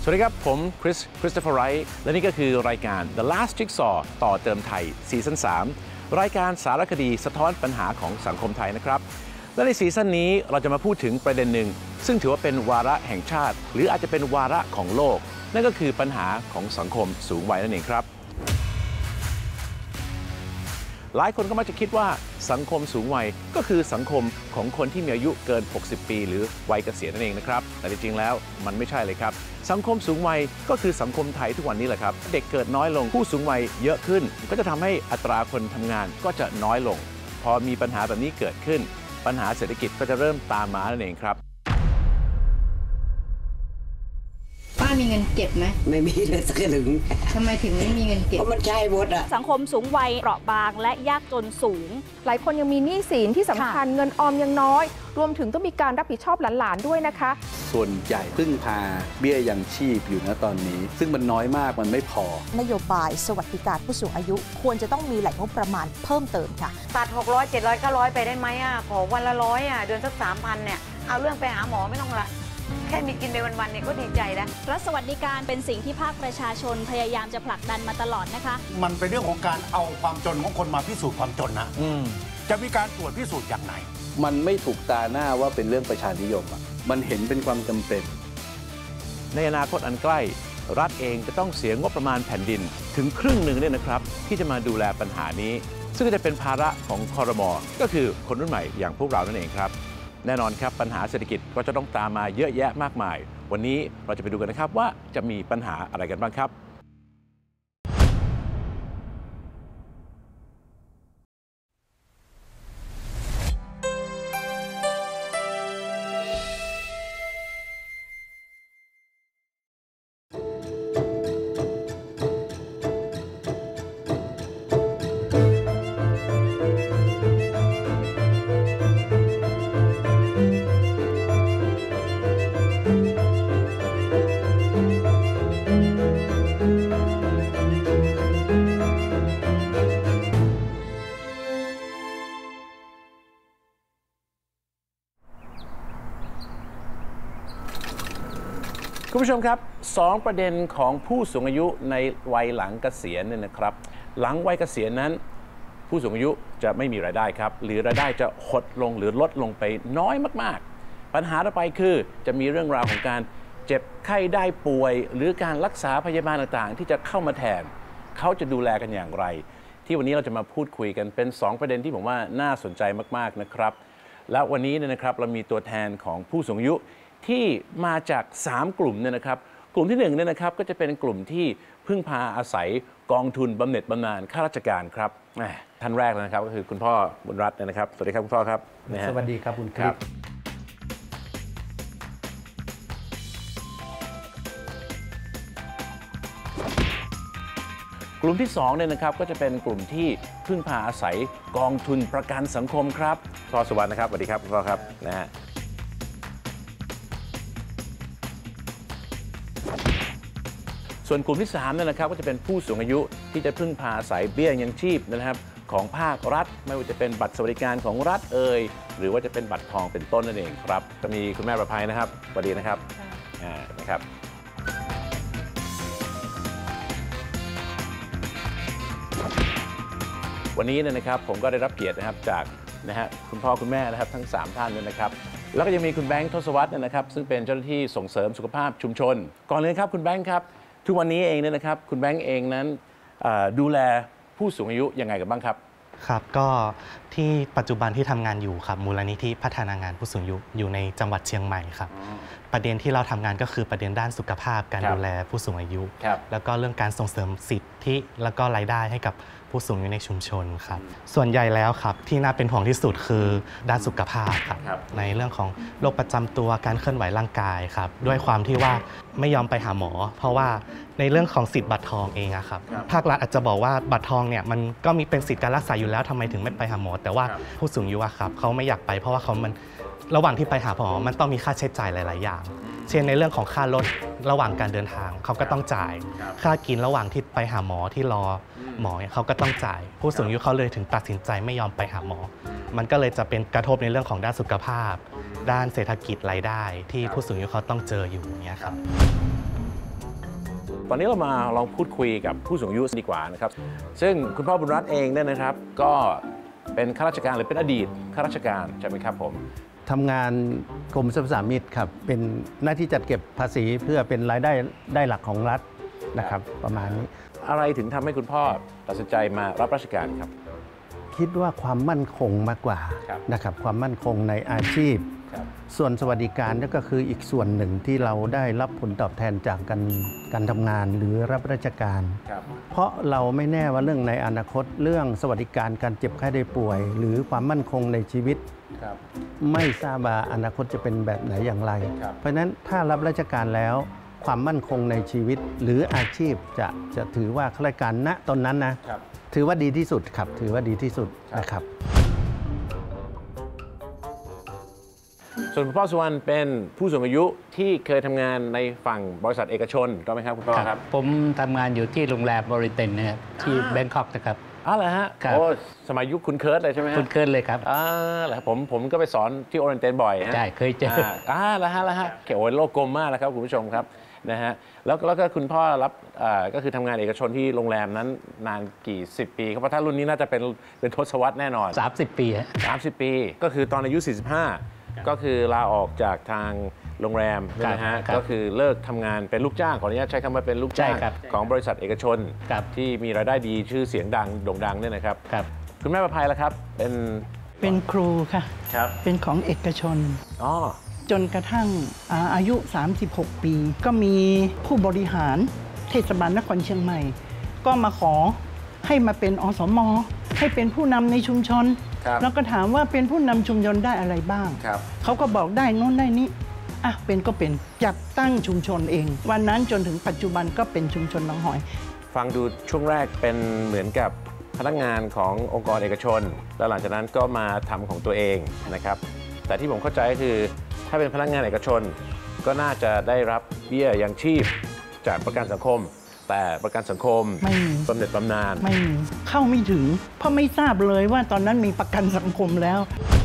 สวัสดีครับผมคริสโตเฟอร์ไรท์และนี่ก็คือรายการ The Last Jigsaw ต่อเติมไทยซีซั่น3รายการสารคดีสะท้อนปัญหาของสังคมไทยนะครับและในซีซั่นนี้เราจะมาพูดถึงประเด็นหนึ่งซึ่งถือว่าเป็นวาระแห่งชาติหรืออาจจะเป็นวาระของโลกนั่นก็คือปัญหาของสังคมสูงวัยนั่นเองครับหลายคนก็มักจะคิดว่าสังคมสูงวัยก็คือสังคมของคนที่มีอายุเกิน60ปีหรือวัยเกษียณนั่นเองนะครับแต่จริงๆแล้วมันไม่ใช่เลยครับสังคมสูงวัยก็คือสังคมไทยทุกวันนี้แหละครับเด็กเกิดน้อยลงผู้สูงวัยเยอะขึ้นก็จะทำให้อัตราคนทำงานก็จะน้อยลงพอมีปัญหาแบบนี้เกิดขึ้นปัญหาเศรษฐกิจก็จะเริ่มตามมานั่นเองครับป้ามีเงินเก็บไหมไม่มีเลยสักหนึ่งทำไมถึงไม่มีเงินเก็บเพราะมันใช่หมดอะสังคมสูงวัยเปราะบางและยากจนสูงหลายคนยังมีหนี้สินที่สำคัญเงินออมยังน้อยรวมถึงต้องมีการรับผิดชอบหลานๆด้วยนะคะส่วนใหญ่พึ่งพาเบี้ยยังชีพอยู่นะตอนนี้ซึ่งมันน้อยมากมันไม่พอนโยบายสวัสดิการผู้สูงอายุควรจะต้องมีแหล่งงบประมาณเพิ่มเติมค่ะตัด600 700 900ไปได้ไหมขอวันละ100เดือนสัก 3,000เนี่ยเอาเรื่องไปหาหมอไม่ต้องละแค่มีกินไปวันๆเนี่ยก็ดีใจแล้วรัฐสวัสดิการเป็นสิ่งที่ภาคประชาชนพยายามจะผลักดันมาตลอดนะคะมันเป็นเรื่องของการเอาความจนของคนมาพิสูจน์ความจนนะจะมีการตรวจพิสูจน์อย่างไหนมันไม่ถูกตาหน้าว่าเป็นเรื่องประชานิยมมันเห็นเป็นความจำเป็นในอนาคตอันใกล้รัฐเองจะต้องเสียงบประมาณแผ่นดินถึงครึ่งหนึ่งเนี่ยนะครับที่จะมาดูแลปัญหานี้ซึ่งจะเป็นภาระของครม.ก็คือคนรุ่นใหม่อย่างพวกเรานั่นเองครับแน่นอนครับปัญหาเศรษฐกิจก็จะต้องตามมาเยอะแยะมากมายวันนี้เราจะไปดูกันนะครับว่าจะมีปัญหาอะไรกันบ้างครับคุณผู้ชมครับ2ประเด็นของผู้สูงอายุในวัยหลังเกษียณเนี่ยนะครับหลังวัยเกษียณนั้นผู้สูงอายุจะไม่มีรายได้ครับหรือรายได้จะหดลงหรือลดลงไปน้อยมากๆปัญหาต่อไปคือจะมีเรื่องราวของการเจ็บไข้ได้ป่วยหรือการรักษาพยาบาลต่างๆที่จะเข้ามาแทนเขาจะดูแลกันอย่างไรที่วันนี้เราจะมาพูดคุยกันเป็น2ประเด็นที่ผมว่าน่าสนใจมากๆนะครับและวันนี้เนี่ยนะครับเรามีตัวแทนของผู้สูงอายุที่มาจาก3กลุ่มเนี่ยนะครับกลุ่มที่1เนี่ยนะครับก็จะเป็นกลุ่มที่พึ่งพาอาศัยกองทุนบำเหน็จบำนาญข้าราชการครับท่านแรกนะครับก็คือคุณพ่อบุญรัตน์นะครับสวัสดีครับคุณพ่อครับสวัสดีครับคุณครับกลุ่มที่2เนี่ยนะครับก็จะเป็นกลุ่มที่พึ่งพาอาศัยกองทุนประกันสังคมครับพ่อสุวรรณนะครับสวัสดีครับคุณพ่อครับนะฮะส่วนกลุ่มที่3เนี่ยนะครับก็จะเป็นผู้สูงอายุที่จะพึ่งพาอาศัยเบี้ยยังชีพนะครับของภาครัฐไม่ว่าจะเป็นบัตรสวัสดิการของรัฐหรือว่าจะเป็นบัตรทองเป็นต้นนั่นเองครับจะมีคุณแม่ประภัยนะครับสวัสดีนะครับนะครับวันนี้นะครับผมก็ได้รับเกียรตินะครับจากคุณพ่อคุณแม่นะครับทั้ง3ท่านเลยนะครับแล้วก็ยังมีคุณแบงค์ทศวรรษนะครับซึ่งเป็นเจ้าหน้าที่ส่งเสริมสุขภาพชุมชนก่อนเลยครับคุณแบงค์ครับทุกวันนี้เองเนี่ยนะครับคุณแบงค์เองนั้นดูแลผู้สูงอายุยังไงกันบ้างครับครับก็ที่ปัจจุบันที่ทำงานอยู่ครับมูลนิธิพัฒนางานผู้สูงอายุอยู่ในจังหวัดเชียงใหม่ครับประเด็นที่เราทำงานก็คือประเด็นด้านสุขภาพการดูแลผู้สูงอายุแล้วก็เรื่องการส่งเสริมสิทธิแล้วก็รายได้ให้กับผู้สูงอายุในชุมชนครับส่วนใหญ่แล้วครับที่น่าเป็นห่วงที่สุดคือด้านสุขภาพครับในเรื่องของโรคประจำตัวการเคลื่อนไหวร่างกายครับด้วยความที่ว่าไม่ยอมไปหาหมอเพราะว่าในเรื่องของสิทธิ์บัตรทองเองครับภาครัฐอาจจะบอกว่าบัตรทองเนี่ยมันก็มีเป็นสิทธิการรักษาอยู่แล้วทำไมถึงไม่ไปหาหมอแต่ว่าผู้สูงอายุครับเขาไม่อยากไปเพราะว่ามันระหว่างที่ไปหาหมอมันต้องมีค่าใช้จ่ายหลายๆอย่างเช่นในเรื่องของค่ารถระหว่างการเดินทางเขาก็ต้องจ่ายค่ากินระหว่างที่ไปหาหมอที่รอหมอเขาก็ต้องจ่ายผู้สูงอายุเขาเลยถึงตัดสินใจไม่ยอมไปหาหมอมันก็เลยจะเป็นกระทบในเรื่องของด้านสุขภาพด้านเศรษฐกิจรายได้ที่ผู้สูงอายุเขาต้องเจออยู่อย่างเงี้ยครับตอนนี้เรามาลองพูดคุยกับผู้สูงอายุดีกว่านะครับซึ่งคุณพ่อบุญรัตน์เองเนี่ยนะครับก็เป็นข้าราชการหรือเป็นอดีตข้าราชการใช่ไหมครับผมทำงานกรมสรรพสามิตครับเป็นหน้าที่จัดเก็บภาษีเพื่อเป็นรายได้หลักของรัฐนะครับประมาณนี้อะไรถึงทำให้คุณพ่อตัดสินใจมารับราชการครับคิดว่าความมั่นคงมากกว่านะครับความมั่นคงในอาชีพส่วนสวัสดิการนั่นก็คืออีกส่วนหนึ่งที่เราได้รับผลตอบแทนจากการทำงานหรือรับราชการเพราะเราไม่แน่ว่าเรื่องในอนาคตเรื่องสวัสดิการการเจ็บไข้ได้ป่วย หรือความมั่นคงในชีวิตไม่ทราบว่าอนาคตจะเป็นแบบไหนอย่างไรเพราะฉะนั้นถ้ารับราชการแล้วความมั่นคงในชีวิตหรืออาชีพจะถือว่าข้าราชการณตอนนั้นนะถือว่าดีที่สุดครับถือว่าดีที่สุดนะครับส่วนคุณพ่อสุวรรณเป็นผู้สูงอายุที่เคยทำงานในฝั่งบริษัทเอกชนถูกไหมครับคุณพ่อครับผมทำงานอยู่ที่โรงแรมบริเตนนะครับที่แบงคอกนะครับเหรอฮะโอ้สมัยยุคคุณเคิร์ตเลยใช่ไหมคุณเคิร์ตเลยครับเหรอผมก็ไปสอนที่โอเรนเตนบ่อยใช่เคยเจอแล้วฮะโอ้โลกกลมมากแล้วครับคุณผู้ชมครับนะฮะแล้วก็คุณพ่อรับก็คือทำงานเอกชนที่โรงแรมนั้นนานกี่10 ปีครับเพราะถ้ารุ่นนี้น่าจะเป็นทศวรรษแน่นอน 30 ปี 30 ปีก็คือตอนอายุ45ก็คือลาออกจากทางโรงแรมนะฮะก็คือเลิกทำงานเป็นลูกจ้างขออนุญาตใช้คำว่าเป็นลูกจ้างของบริษัทเอกชนที่มีรายได้ดีชื่อเสียงดังโด่งดังเนี่ยนะครับคุณแม่ประภัยล่ะครับเป็นครูค่ะเป็นของเอกชนจนกระทั่งอายุ36 ปีก็มีผู้บริหารเทศบาลนครเชียงใหม่ก็มาขอให้มาเป็นอสม.ให้เป็นผู้นำในชุมชนแล้วก็ถามว่าเป็นผู้นำชุมชนได้อะไรบ้างเขาก็บอกได้โน้นได้นี้เป็นก็เป็นจัดตั้งชุมชนเองวันนั้นจนถึงปัจจุบันก็เป็นชุมชนหนองหอยฟังดูช่วงแรกเป็นเหมือนกับพนักงานขององค์กรเอกชนแล้วหลังจากนั้นก็มาทำของตัวเองนะครับแต่ที่ผมเข้าใจก็คือถ้าเป็นพนักงานเอกชนก็น่าจะได้รับเบี้ยยังชีพจากประกันสังคมแต่ประกันสังคมบำเหน็จบำนาญไม่เข้าไม่ถึงเพราะไม่ทราบเลยว่าตอนนั้นมีประกันสังคมแล้ว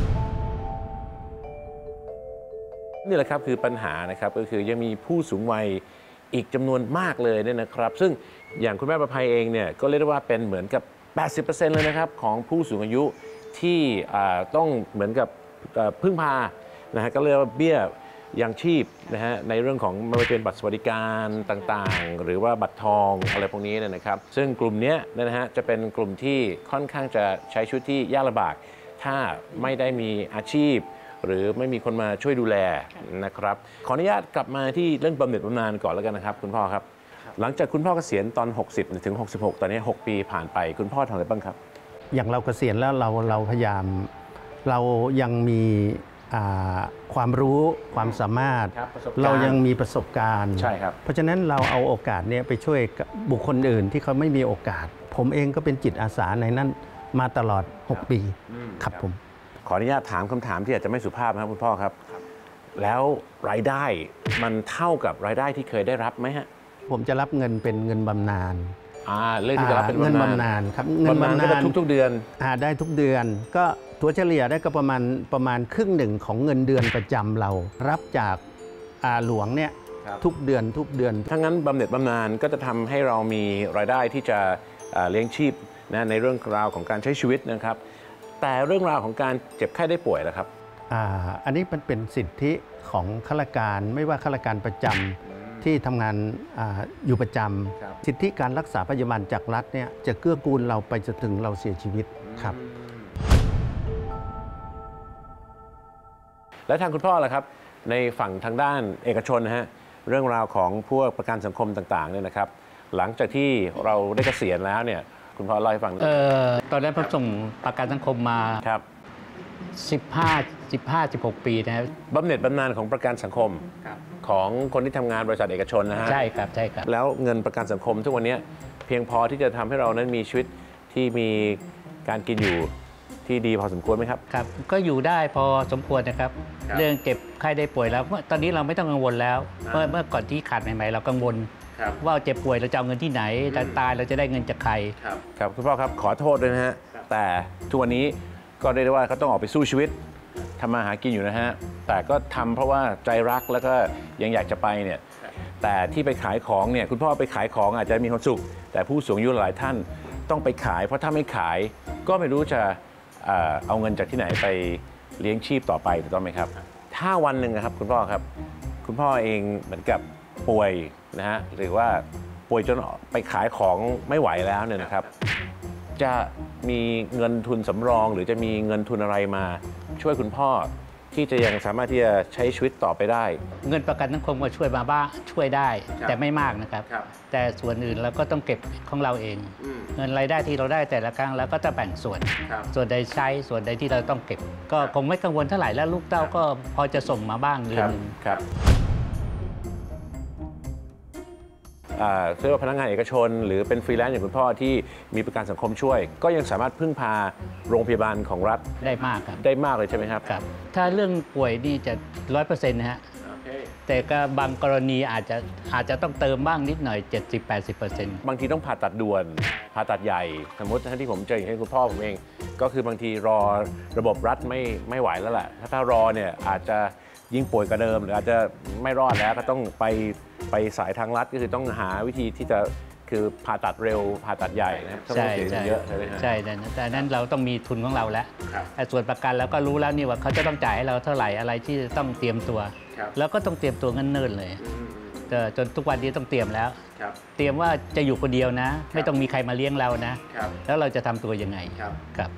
นี่แหละครับคือปัญหานะครับก็คือยังมีผู้สูงวัยอีกจำนวนมากเลยเนี่ยนะครับซึ่งอย่างคุณแม่ประภัยเองเนี่ยก็เรียกได้ว่าเป็นเหมือนกับ 80% เลยนะครับของผู้สูงอายุที่ต้องเหมือนกับพึ่งพานะฮะก็เรียกว่าเบี้ยยังชีพนะฮะในเรื่องของไม่ว่าจะเป็นบัตรสวัสดิการต่างๆหรือว่าบัตรทองอะไรพวกนี้นะครับซึ่งกลุ่มนี้นะฮะจะเป็นกลุ่มที่ค่อนข้างจะใช้ชีวิตที่ยากลำบากถ้าไม่ได้มีอาชีพหรือไม่มีคนมาช่วยดูแลนะครับขออนุญาตกลับมาที่เรื่องบำเหน็จบำนาญก่อนแล้วกันนะครับคุณพ่อครับหลังจากคุณพ่อเกษียณตอน60ถึง66ตอนนี้6 ปีผ่านไปคุณพ่อทำอะไรบ้างครับอย่างเราเกษียณแล้วเราพยายามเรายังมีความรู้ความสามารถเรายังมีประสบการณ์ใช่ครับเพราะฉะนั้นเราเอาโอกาสนี้ไปช่วยบุคคลอื่นที่เขาไม่มีโอกาสผมเองก็เป็นจิตอาสาในนั้นมาตลอด6 ปีครับผมขออนุญาตถามคำถามที่อาจจะไม่สุภาพนะครับคุณพ่อครับแล้วรายได้มันเท่ากับรายได้ที่เคยได้รับไหมฮะผมจะรับเงินเป็นเงินบำนาญเรื่องที่จะรับเป็นเงินบำนาญครับเงินบำนาญทุกเดือนได้ทุกเดือนก็ตัวเฉลี่ยได้ก็ประมาณครึ่งหนึ่งของเงินเดือนประจำเรารับจากหลวงเนี่ยทุกเดือนถ้างั้นบำเหน็จบำนาญก็จะทำให้เรามีรายได้ที่จะเลี้ยงชีพนะในเรื่องราวของการใช้ชีวิตนะครับแต่เรื่องราวของการเจ็บไข้ได้ป่วยล่ะครับอันนี้มันเป็นสิทธิของข้าราชการไม่ว่าข้าราชการประจำที่ทำงานอยู่ประจำสิทธิการรักษาพยาบาลจากรัฐเนี่ยจะเกื้อกูลเราไปจนถึงเราเสียชีวิตครับและทางคุณพ่อล่ะครับในฝั่งทางด้านเอกชนนะฮะเรื่องราวของพวกประกันสังคมต่างๆเนี่ยนะครับหลังจากที่เราได้เกษียณแล้วเนี่ยคุณพ่อเล่าให้ฟังตอนแรกผมส่งประกันสังคมมาครับ 16 ปีนะครับบำเหน็จบำนาญของประกันสังคมของคนที่ทำงานบริษัทเอกชนนะฮะใช่ครับใช่ครับแล้วเงินประกันสังคมทุกวันนี้เพียงพอที่จะทำให้เรานั้นมีชีวิตที่มีการกินอยู่ที่ดีพอสมควรไหมครับครับก็อยู่ได้พอสมควรนะครับเรื่องเจ็บไข้ได้ป่วยแล้วตอนนี้เราไม่ต้องกังวลแล้วเมื่อก่อนที่ขาดใหม่ๆเรากังวลว่าเจ็บป่วยเราจะเอาเงินที่ไหนตายเราจะได้เงินจากใครครับคุณพ่อครับขอโทษด้วยนะฮะแต่ทุกวันนี้ก็เรียกได้ว่าเขาต้องออกไปสู้ชีวิตทำมาหากินอยู่นะฮะแต่ก็ทำเพราะว่าใจรักแล้วก็ยังอยากจะไปเนี่ยแต่ที่ไปขายของเนี่ยคุณพ่อไปขายของอาจจะมีความสุขแต่ผู้สูงอายุหลายท่านต้องไปขายเพราะถ้าไม่ขายก็ไม่รู้จะเอาเงินจากที่ไหนไปเลี้ยงชีพต่อไปถูกต้องไหมครับถ้าวันหนึ่งนะครับคุณพ่อครับคุณพ่อเองเหมือนกับป่วยนะฮะหรือว่าป่วยจนไปขายของไม่ไหวแล้วเนี่ยนะครับจะมีเงินทุนสำรองหรือจะมีเงินทุนอะไรมาช่วยคุณพ่อที่จะยังสามารถที่จะใช้ชีวิตต่อไปได้เงินประกันสังคมก็ช่วยมาบ้างช่วยได้แต่ไม่มากนะครับแต่ส่วนอื่นเราก็ต้องเก็บของเราเองเงินรายได้ที่เราได้แต่ละครั้งแล้วก็จะแบ่งส่วนใดใช้ส่วนใดที่เราต้องเก็บก็คงไม่กังวลเท่าไหร่แล้วลูกเต้าก็พอจะส่งมาบ้างเดือนนึงเชื่อว่าพนักงานเอกชนหรือเป็นฟรีแลนซ์อย่างคุณพ่อที่มีประกันสังคมช่วยก็ยังสามารถพึ่งพาโรงพยาบาลของรัฐได้มากครับได้มากเลยใช่ไหมครับถ้าเรื่องป่วยนี่จะ 100% นะฮะแต่ก็บางกรณีอาจจะต้องเติมบ้างนิดหน่อย 70-80% บางทีต้องผ่าตัดด่วนผ่าตัดใหญ่สมมติที่ผมเจออย่างเช่นคุณพ่อผมเองก็คือบางทีรอระบบรัฐไม่ไหวแล้วแหละถ้ารอเนี่ยอาจจะยิ่งป่วยกว่าเดิมหรืออาจจะไม่รอดแล้วก็ต้องไปสายทางรัฐก็คือต้องหาวิธีที่จะคือผ่าตัดเร็วผ่าตัดใหญ่นะครับต้องเสียเงินเยอะใช่ไหมครับใช่แต่นั้นเราต้องมีทุนของเราแล้วแต่ส่วนประกันเราก็รู้แล้วนี่ว่าเขาจะต้องจ่ายให้เราเท่าไหร่อะไรที่ต้องเตรียมตัวแล้วก็ต้องเตรียมตัวเนิ่นๆเลยจนทุกวันนี้ต้องเตรียมแล้วเตรียมว่าจะอยู่คนเดียวนะไม่ต้องมีใครมาเลี้ยงเรานะแล้วเราจะทำตัวยังไงครับ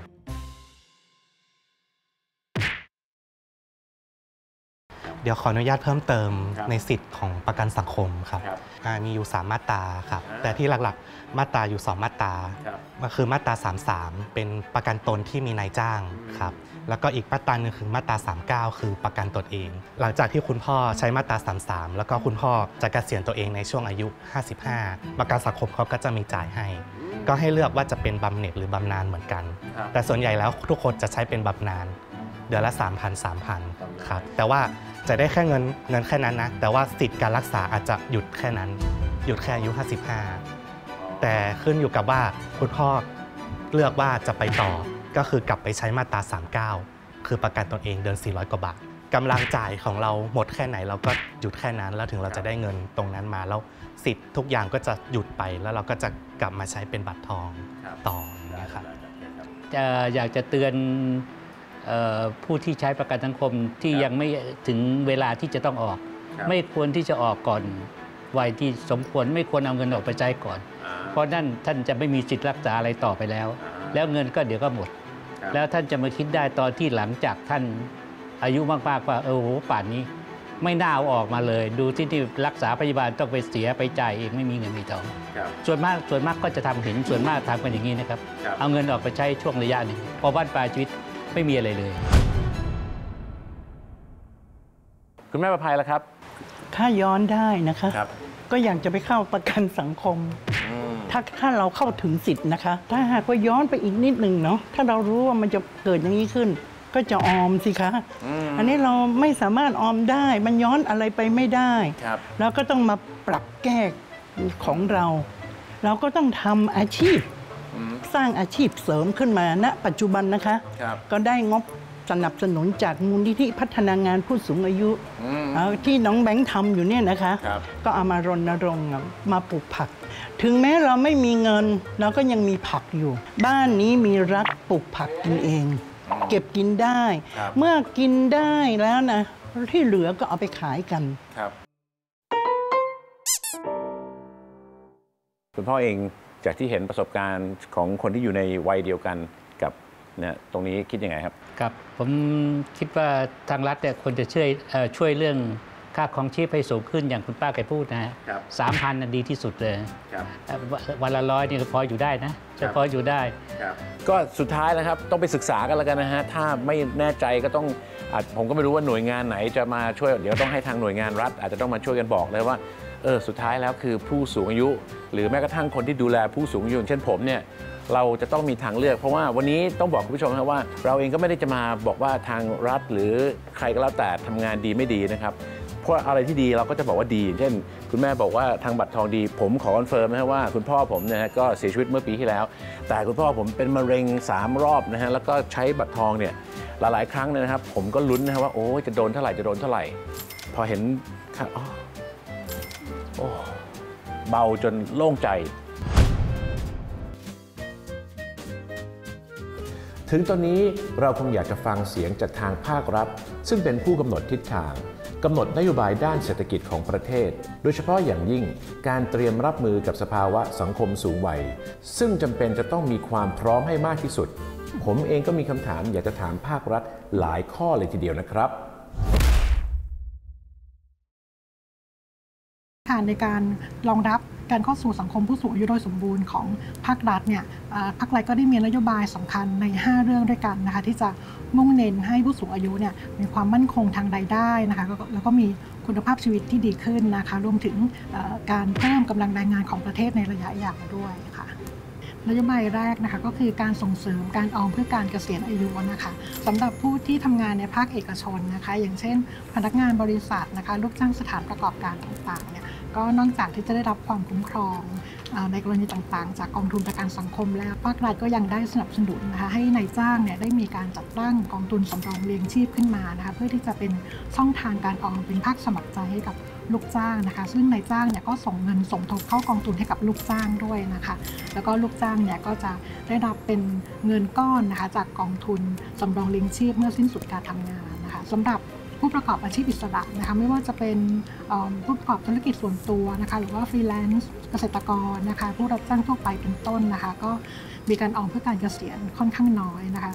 เดี๋ยวขออนุญาตเพิ่มเติมในสิทธิ์ของประกันสังคมครับมีอยู่3มาตราครับแต่ที่หลักๆมาตราอยู่2มาตราก็คือมาตรา33เป็นประกันตนที่มีนายจ้างครับแล้วก็อีกมาตราหนึ่งคือมาตรา39คือประกันตนเองหลังจากที่คุณพ่อใช้มาตรา33แล้วก็คุณพ่อจะเกษียณตัวเองในช่วงอายุ55ประกันสังคมเขาก็จะมีจ่ายให้ก็ให้เลือกว่าจะเป็นบำเหน็จหรือบำนาญเหมือนกันแต่ส่วนใหญ่แล้วทุกคนจะใช้เป็นบำนาญเดือนละ 3,000 ครับแต่ว่าจะได้แค่เงินแค่นั้นนะแต่ว่าสิทธิ์การรักษาอาจจะหยุดแค่นั้นหยุดแค่อายุ55แต่ขึ้นอยู่กับว่าคุณพ่อเลือกว่าจะไปต่อก็คือกลับไปใช้มาตรา39คือประกันตนเองเดือน400กว่าบาทกำลังจ่ายของเราหมดแค่ไหนเราก็หยุดแค่นั้นแล้วถึงเราจะได้เงินตรงนั้นมาแล้วสิทธิ์ทุกอย่างก็จะหยุดไปแล้วเราก็จะกลับมาใช้เป็นบัตรทองต่อนะครับอยากจะเตือนผู้ที่ใช้ประกันสังคมที่ยังไม่ถึงเวลาที่จะต้องออกไม่ควรที่จะออกก่อนวัยที่สมควรไม่ควรเอาเงินออกไปใช้ก่อนเพราะนั่นท่านจะไม่มีสิทธิ์รักษาอะไรต่อไปแล้วแล้วเงินก็เดี๋ยวก็หมดแล้วท่านจะมาคิดได้ตอนที่หลังจากท่านอายุมากๆว่าโอ้โหป่านนี้ไม่น่าเอาออกมาเลยดูที่รักษาพยาบาลต้องไปเสียไปจ่ายเองไม่มีเงินมีทองส่วนมากก็จะทำเห็นส่วนมากทำกันอย่างนี้นะครับเอาเงินออกไปใช้ช่วงระยะหนึ่งพอบ้านปลายชีวิตไม่มีอะไรเลยคุณแม่ประภัยล่ะครับถ้าย้อนได้นะคะก็อยากจะไปเข้าประกันสังคมถ้าเราเข้าถึงสิทธิ์นะคะถ้าหากว่าย้อนไปอีกนิดหนึ่งเนาะถ้าเรารู้ว่ามันจะเกิดอย่างนี้ขึ้นก็จะออมสิคะอันนี้เราไม่สามารถออมได้มันย้อนอะไรไปไม่ได้แล้วก็ต้องมาปรับแก้ของเราก็ต้องทำอาชีพสร้างอาชีพเสริมขึ้นมาณปัจจุบันนะคะก็ได้งบสนับสนุนจากมูลนิธิพัฒนางานผู้สูงอายุที่น้องแบงค์ทำอยู่เนี่ยนะคะก็เอามารณรงค์มาปลูกผักถึงแม้เราไม่มีเงินเราก็ยังมีผักอยู่บ้านนี้มีรักปลูกผักกินเองเก็บกินได้เมื่อกินได้แล้วนะที่เหลือก็เอาไปขายกันคุณพ่อเองจากที่เห็นประสบการณ์ของคนที่อยู่ในวัยเดียวกันกับเนี่ยตรงนี้คิดยังไงครับครับผมคิดว่าทางรัฐเนี่ยควรจะช่วยเรื่องค่าครองชีพให้สูงขึ้นอย่างคุณป้าเคยพูดนะฮะ3,000ดีที่สุดเลยวันละ100นี่ก็พออยู่ได้นะจะพออยู่ได้ก็สุดท้ายนะครับต้องไปศึกษากันแล้วกันนะฮะถ้าไม่แน่ใจก็ต้องผมก็ไม่รู้ว่าหน่วยงานไหนจะมาช่วยเดี๋ยวต้องให้ทางหน่วยงานรัฐอาจจะต้องมาช่วยกันบอกเลยว่าสุดท้ายแล้วคือผู้สูงอายุหรือแม้กระทั่งคนที่ดูแลผู้สูงอายุอย่างเช่นผมเนี่ยเราจะต้องมีทางเลือกเพราะว่าวันนี้ต้องบอกคุณผู้ชมนะว่าเราเองก็ไม่ได้จะมาบอกว่าทางรัฐหรือใครก็แล้วแต่ทำงานดีไม่ดีนะครับเพราะอะไรที่ดีเราก็จะบอกว่าดีเช่นคุณแม่บอกว่าทางบัตรทองดีผมขอคอนเฟิร์มนะว่าคุณพ่อผมเนี่ยก็เสียชีวิตเมื่อปีที่แล้วแต่คุณพ่อผมเป็นมะเร็ง3 รอบนะฮะแล้วก็ใช้บัตรทองเนี่ยหลายๆครั้งนะครับผมก็ลุ้นนะว่าโอ้จะโดนเท่าไหร่พอเห็นโอ้เบาจนโล่งใจถึงตอนนี้เราคงอยากจะฟังเสียงจากทางภาครัฐซึ่งเป็นผู้กำหนดทิศทางกำหนดนโยบายด้านเศรษฐกิจของประเทศโดยเฉพาะอย่างยิ่งการเตรียมรับมือกับสภาวะสังคมสูงวัยซึ่งจำเป็นจะต้องมีความพร้อมให้มากที่สุดผมเองก็มีคำถามอยากจะถามภาครัฐหลายข้อเลยทีเดียวนะครับในการรองรับการเข้าสู่สังคมผู้สูงอายุโดยสมบูรณ์ของภาครัฐเนี่ยภาครัฐก็ได้มีนโยบายสำคัญใน5เรื่องด้วยกันนะคะที่จะมุ่งเน้นให้ผู้สูงอายุเนี่ยมีความมั่นคงทางรายได้นะคะแล้วก็มีคุณภาพชีวิตที่ดีขึ้นนะคะรวมถึงการเพิ่มกำลังแรงงานของประเทศในระยะยาวด้วยค่ะนโยบายแรกนะคะก็คือการส่งเสริมการออมเพื่อการเกษียณอายุนะคะสำหรับผู้ที่ทำงานในภาคเอกชนนะคะอย่างเช่นพนักงานบริษัทนะคะลูกจ้างสถานประกอบการต่างๆเนี่ยก็นอกจากที่จะได้รับความคุ้มครองในกรณีต่างๆจากกองทุนประกันสังคมแล้วภาครัฐก็ยังได้สนับสนุนนะคะให้นายจ้างเนี่ยได้มีการจัดตั้งกองทุนสำรองเลี้ยงชีพขึ้นมานะคะเพื่อที่จะเป็นช่องทางการออมเป็นภาคสมัครใจให้กับลูกจ้างนะคะซึ่งนายจ้างเนี่ยก็ส่งเงินสมทบเข้ากองทุนให้กับลูกจ้างด้วยนะคะแล้วก็ลูกจ้างเนี่ยก็จะได้รับเป็นเงินก้อนนะคะจากกองทุนสำรองเลี้ยงชีพเมื่อสิ้นสุดการทำงานนะคะสำหรับผู้ประกอบอาชีพอิสระนะคะไม่ว่าจะเป็นผู้ประกอบธุรกิจส่วนตัวนะคะหรือว่าฟรีแลนซ์เกษตรกรนะคะผู้รับจ้างทั่วไปเป็นต้นนะคะก็มีการออมเพื่อการเกษียณค่อนข้างน้อยนะคะ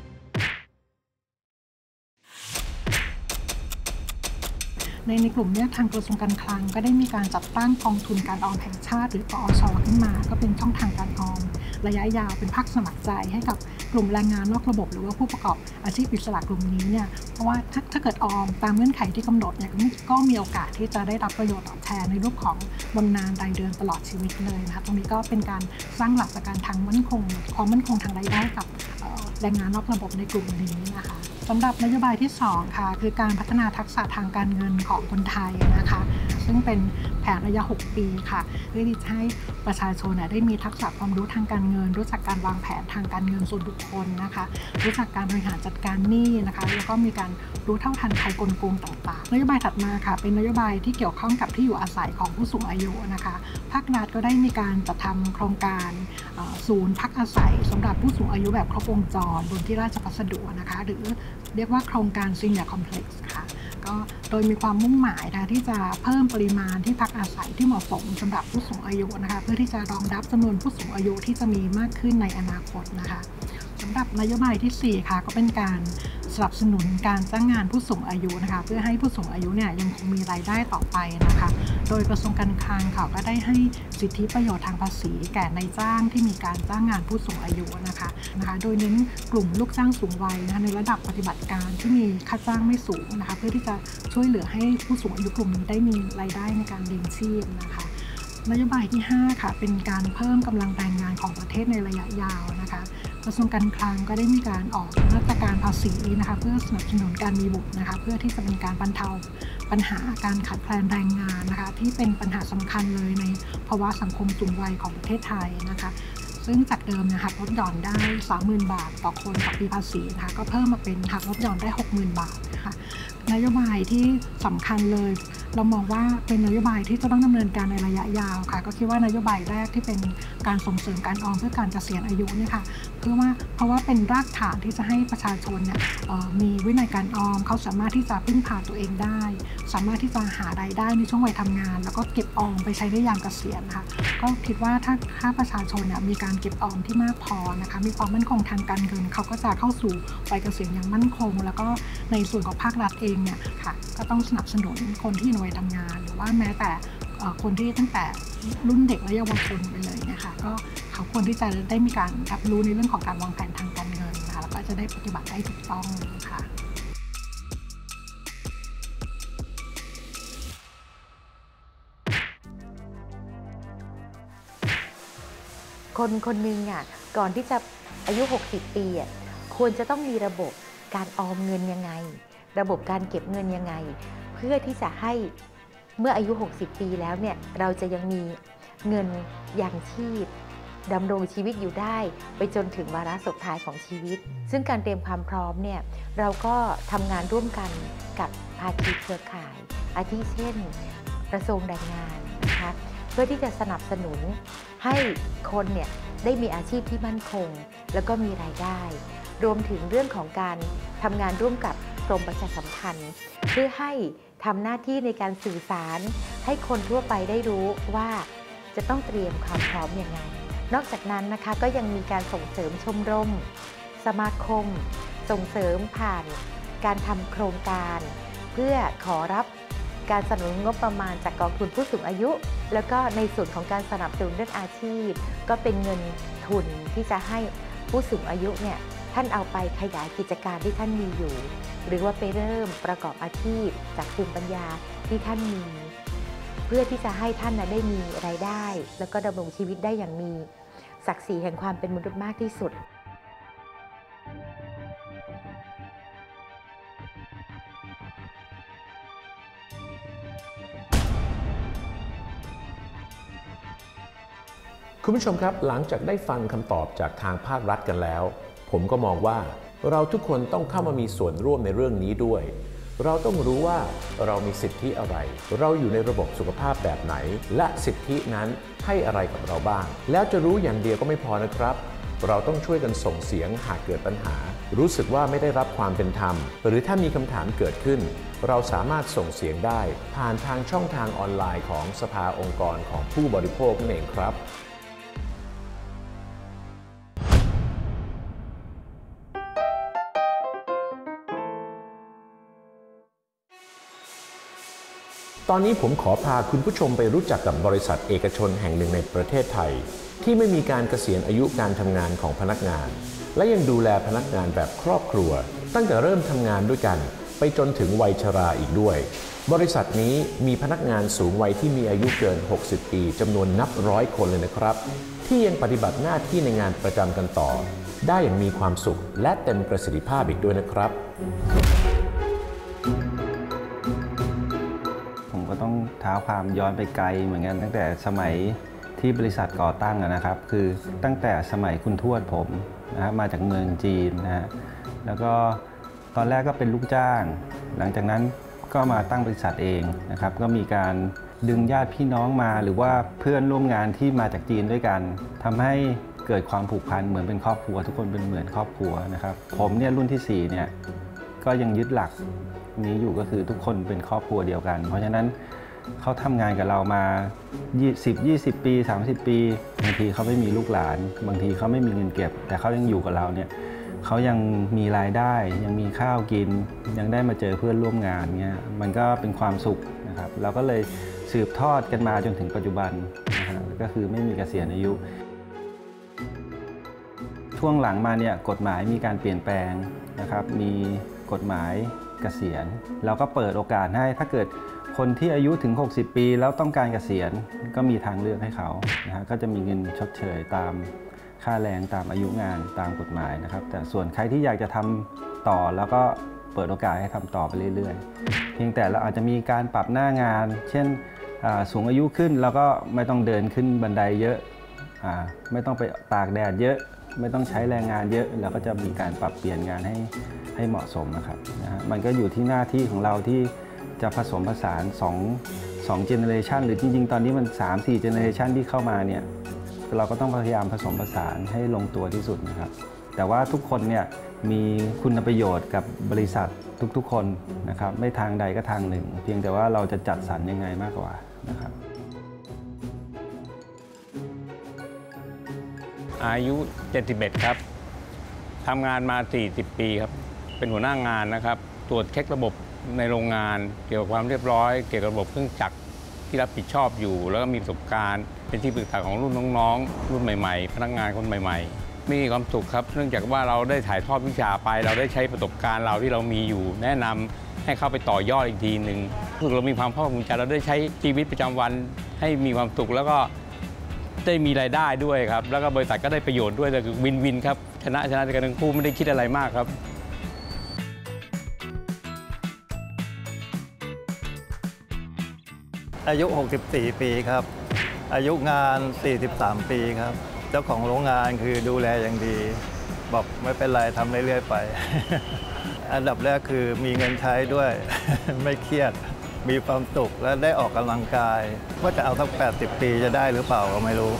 ในกลุ่มนี้ทางกระทรวงการคลังก็ได้มีการจัดตั้งกองทุนการออมแห่งชาติหรือกอช.ขึ้นมาก็เป็นช่องทางการออมระยะยาวเป็นภาคสมัครใจให้กับกลุ่มแรงงานนอกระบบหรือว่าผู้ประกอบอาชีพอิสระกลุ่มนี้เนี่ยเพราะว่าถ้าเกิดออมตามเงื่อนไขที่กำหนดเนี่ยก็มีโอกาสที่จะได้รับประโยชน์ตอบแทนในรูปของบำนาญรายเดือนตลอดชีวิตเลยนะคะตรงนี้ก็เป็นการสร้างหลักประกันทางมั่นคงความมั่นคงทางรายได้กับแรงงานนอกระบบในกลุ่มนี้นะคะสำหรับนโยบายที่2ค่ะคือการพัฒนาทักษะทางการเงินของคนไทยนะคะซึ่งเป็นแผนระยะ6ปีค่ะเพื่อที่จะให้ประชาชนได้มีทักษะความรู้ทางการเงินรู้จักการวางแผนทางการเงินส่วนบุคคลนะคะรู้จักการบริหารจัดการหนี้นะคะแล้วก็มีการรู้เท่าทันภัยกลโกงต่างๆนโยบายถัดมาค่ะเป็นนโยบายที่เกี่ยวข้องกับที่อยู่อาศัยของผู้สูงอายุนะคะภาครัฐก็ได้มีการจัดทำโครงการศูนย์พักอาศัยสำหรับผู้สูงอายุแบบครบวงจรบนที่ราชพัสดุนะคะหรือเรียกว่าโครงการซีเนียร์คอมเพล็กซ์ค่ะก็โดยมีความมุ่งหมายนะที่จะเพิ่มปริมาณที่พักอาศัยที่เหมาะสมสำหรับผู้สูงอายุนะคะเพื่อที่จะรองรับจำนวนผู้สูงอายุที่จะมีมากขึ้นในอนาคตนะคะสำหรับนโยบายที่4ค่ะก็เป็นการสนับสนุนการจ้างงานผู้สูงอายุนะคะเพื่อให้ผู้สูงอายุเนี่ยยังคงมีรายได้ต่อไปนะคะโดยกระทรวงการคลังค่ะก็ได้ให้สิทธิประโยชน์ทางภาษีแก่นายจ้างที่มีการจ้างงานผู้สูงอายุนะคะโดยเน้นกลุ่มลูกจ้างสูงวัยนะคะในระดับปฏิบัติการที่มีค่าจ้างไม่สูงนะคะเพื่อที่จะช่วยเหลือให้ผู้สูงอายุกลุ่มนี้ได้มีรายได้ในการเลี้ยงชีพนะคะนโยบายที่5ค่ะเป็นการเพิ่มกำลังแรงงานของประเทศในระยะยาวนะคะกระทรวงการคลังก็ได้มีการออกมาตรการภาษีนะคะเพื่อสนับสนุนการมีบุตรนะคะเพื่อที่จะเป็นการบรรเทาปัญหาการขาดแคลนแรงงานนะคะที่เป็นปัญหาสำคัญเลยในภาวะสังคมสูงวัยของประเทศไทยนะคะซึ่งจากเดิมหักลดหย่อนได้ 30,000 บาทต่อคนต่อปีภาษีนะคะก็เพิ่มมาเป็นหักลดหย่อนได้ 60,000 บาทค่ะนโยบายที่สำคัญเลยเรามองว่าเป็นนโยบายที่จะต้องดำเนินการในระยะยาวค่ะก็คิดว่านโยบายแรกที่เป็นการส่งเสริมการออมเพื่อการเกษียณอายุเนี่ยค่ะเพราะว่าเป็นรากฐานที่จะให้ประชาชนเนี่ยมีวินัยการออมเขาสามารถที่จะพึ่งพาตัวเองได้สามารถที่จะหารายได้ในช่วงวัยทำงานแล้วก็เก็บออมไปใช้ได้ยามเกษียณค่ะก็คิดว่าถ้าประชาชนเนี่ยมีการเก็บออมที่มากพอนะคะมีความมั่นคงทางการเงินเขาก็จะเข้าสู่วัยเกษียณอย่างมั่นคงแล้วก็ในส่วนของภาครัฐเองเนี่ยค่ะก็ต้องสนับสนุนคนที่ในวัยทำงานหรือว่าแม้แต่คนที่ตั้งแต่รุ่นเด็กและเยาวชนไปเลยนะคะก็เขาควรที่จะได้มีการรับรู้ในเรื่องของการวางแผนทางการเงินนะคะแล้วก็จะได้ปฏิบัติได้ถูกต้องค่ะคนหนึ่งก่อนที่จะอายุ60ปีควรจะต้องมีระบบการออมเงินยังไงระบบการเก็บเงินยังไงเพื่อที่จะให้เมื่ออายุ60ปีแล้วเนี่ยเราจะยังมีเงินยังชีพดำรงชีวิตอยู่ได้ไปจนถึงวาระสุดท้ายของชีวิตซึ่งการเตรียมความพร้อมเนี่ยเราก็ทำงานร่วมกันกับภาคีเครือข่ายอาทิเช่นกระทรวงแรงงานนะคะเพื่อที่จะสนับสนุนให้คนเนี่ยได้มีอาชีพที่มั่นคงแล้วก็มีรายได้รวมถึงเรื่องของการทำงานร่วมกับกรมประชาสัมพันธ์เพื่อให้ทำหน้าที่ในการสื่อสารให้คนทั่วไปได้รู้ว่าจะต้องเตรียมความพร้อมยังไงนอกจากนั้นนะคะก็ยังมีการส่งเสริมชมรมสมาคมส่งเสริมผ่านการทำโครงการเพื่อขอรับการสนับสนุนงบประมาณจากกองทุนผู้สูงอายุแล้วก็ในส่วนของการสนับสนุนเรื่องอาชีพก็เป็นเงินทุนที่จะให้ผู้สูงอายุเนี่ยท่านเอาไปขยายกิจการที่ท่านมีอยู่หรือว่าไปเริ่มประกอบอาชีพจากภูมิปัญญาที่ท่านมีเพื่อที่จะให้ท่านได้มีรายได้แล้วก็ดำรงชีวิตได้อย่างมีศักดิ์ศรีแห่งความเป็นมนุษย์มากที่สุดคุณผู้ชมครับหลังจากได้ฟังคำตอบจากทางภาครัฐกันแล้วผมก็มองว่าเราทุกคนต้องเข้ามามีส่วนร่วมในเรื่องนี้ด้วยเราต้องรู้ว่าเรามีสิทธิอะไรเราอยู่ในระบบสุขภาพแบบไหนและสิทธินั้นให้อะไรกับเราบ้างแล้วจะรู้อย่างเดียวก็ไม่พอนะครับเราต้องช่วยกันส่งเสียงหากเกิดปัญหารู้สึกว่าไม่ได้รับความเป็นธรรมหรือถ้ามีคำถามเกิดขึ้นเราสามารถส่งเสียงได้ผ่านทางช่องทางออนไลน์ของสภาองค์กรของผู้บริโภคนั่นเองครับตอนนี้ผมขอพาคุณผู้ชมไปรู้จักกับบริษัทเอกชนแห่งหนึ่งในประเทศไทยที่ไม่มีการเกษียณอายุการทำงานของพนักงานและยังดูแลพนักงานแบบครอบครัวตั้งแต่เริ่มทำงานด้วยกันไปจนถึงวัยชราอีกด้วยบริษัทนี้มีพนักงานสูงวัยที่มีอายุเกิน60ปีจำนวนนับร้อยคนเลยนะครับที่ยังปฏิบัติหน้าที่ในงานประจำกันต่อได้อย่างมีความสุขและเต็มประสิทธิภาพอีกด้วยนะครับก็ต้องเท้าความย้อนไปไกลเหมือนกันตั้งแต่สมัยที่บริษัทก่อตั้งนะครับคือตั้งแต่สมัยคุณทวดผมนะมาจากเมืองจีนนะฮะแล้วก็ตอนแรกก็เป็นลูกจ้างหลังจากนั้นก็มาตั้งบริษัทเองนะครับก็มีการดึงญาติพี่น้องมาหรือว่าเพื่อนร่วมงานที่มาจากจีนด้วยกันทำให้เกิดความผูกพันเหมือนเป็นครอบครัวทุกคนเป็นเหมือนครอบครัวนะครับผมเนี่ยรุ่นที่4เนี่ยก็ยังยึดหลักนี้อยู่ก็คือทุกคนเป็นครอบครัวเดียวกันเพราะฉะนั้นเขาทำงานกับเรามา10-20 ปี30 ปีบางทีเขาไม่มีลูกหลานบางทีเขาไม่มีเงินเก็บแต่เขายังอยู่กับเราเนี่ยเขายังมีรายได้ยังมีข้าวกินยังได้มาเจอเพื่อนร่วมงานเนี่ยมันก็เป็นความสุขนะครับเราก็เลยสืบทอดกันมาจนถึงปัจจุบันนะก็คือไม่มีเกษียณอายุช่วงหลังมาเนี่ยกฎหมายมีการเปลี่ยนแปลงนะครับมีกฎหมายเกษียณเราก็เปิดโอกาสให้ถ้าเกิดคนที่อายุถึง60ปีแล้วต้องการเกษียณก็มีทางเลือกให้เขานะฮะก็จะมีเงินชดเชยตามค่าแรงตามอายุงานตามกฎหมายนะครับแต่ส่วนใครที่อยากจะทำต่อแล้วก็เปิดโอกาสให้ทำต่อไปเรื่อยๆเพียงแต่เราอาจจะมีการปรับหน้างานเช่นสูงอายุขึ้นแล้วก็ไม่ต้องเดินขึ้นบันไดเยอะไม่ต้องไปตากแดดเยอะไม่ต้องใช้แรงงานเยอะเราก็จะมีการปรับเปลี่ยนงานให้เหมาะสมนะครับนะฮะมันก็อยู่ที่หน้าที่ของเราที่จะผสมผสาน2เจเนอเรชันหรือจริงๆตอนนี้มัน 3-4 เจเนอเรชันที่เข้ามาเนี่ยเราก็ต้องพยายามผสมผสานให้ลงตัวที่สุดนะครับแต่ว่าทุกคนเนี่ยมีคุณประโยชน์กับบริษัททุกๆคนนะครับไม่ทางใดก็ทางหนึ่งเพียงแต่ว่าเราจะจัดสรรยังไงมากกว่านะครับอายุ71ครับทำงานมา40ปีครับเป็นหัวหน้างานนะครับตรวจเช็คระบบในโรงงานเกี่ยวกับความเรียบร้อยเกี่ยวกับระบบเครื่องจักรที่รับผิดชอบอยู่แล้วก็มีประสบการณ์เป็นที่ปรึกษาของรุ่นน้องๆรุ่นใหม่ๆพนักงานคนใหม่ๆมีความสุขครับเนื่องจากว่าเราได้ถ่ายทอดวิชาไปเราได้ใช้ประสบการณ์เราที่เรามีอยู่แนะนำให้เข้าไปต่อยอดอีกทีหนึ่งคือเรามีความภาคภูมิใจเราได้ใช้ชีวิตประจำวันให้มีความสุขแล้วก็ได้มีรายได้ด้วยครับแล้วก็บริษัทก็ได้ประโยชน์ด้วยแต่คือวินวินครับชนะกันทั้งคู่ไม่ได้คิดอะไรมากครับอายุ64ปีครับอายุงาน43ปีครับเจ้าของโรงงานคือดูแลอย่างดีบอกไม่เป็นไรทำเรื่อยๆไป อันดับแรกคือมีเงินใช้ด้วย ไม่เครียดมีความสุขและได้ออกกำลังกายว่าจะเอาสัก80 ปีจะได้หรือเปล่าก็ไม่รู้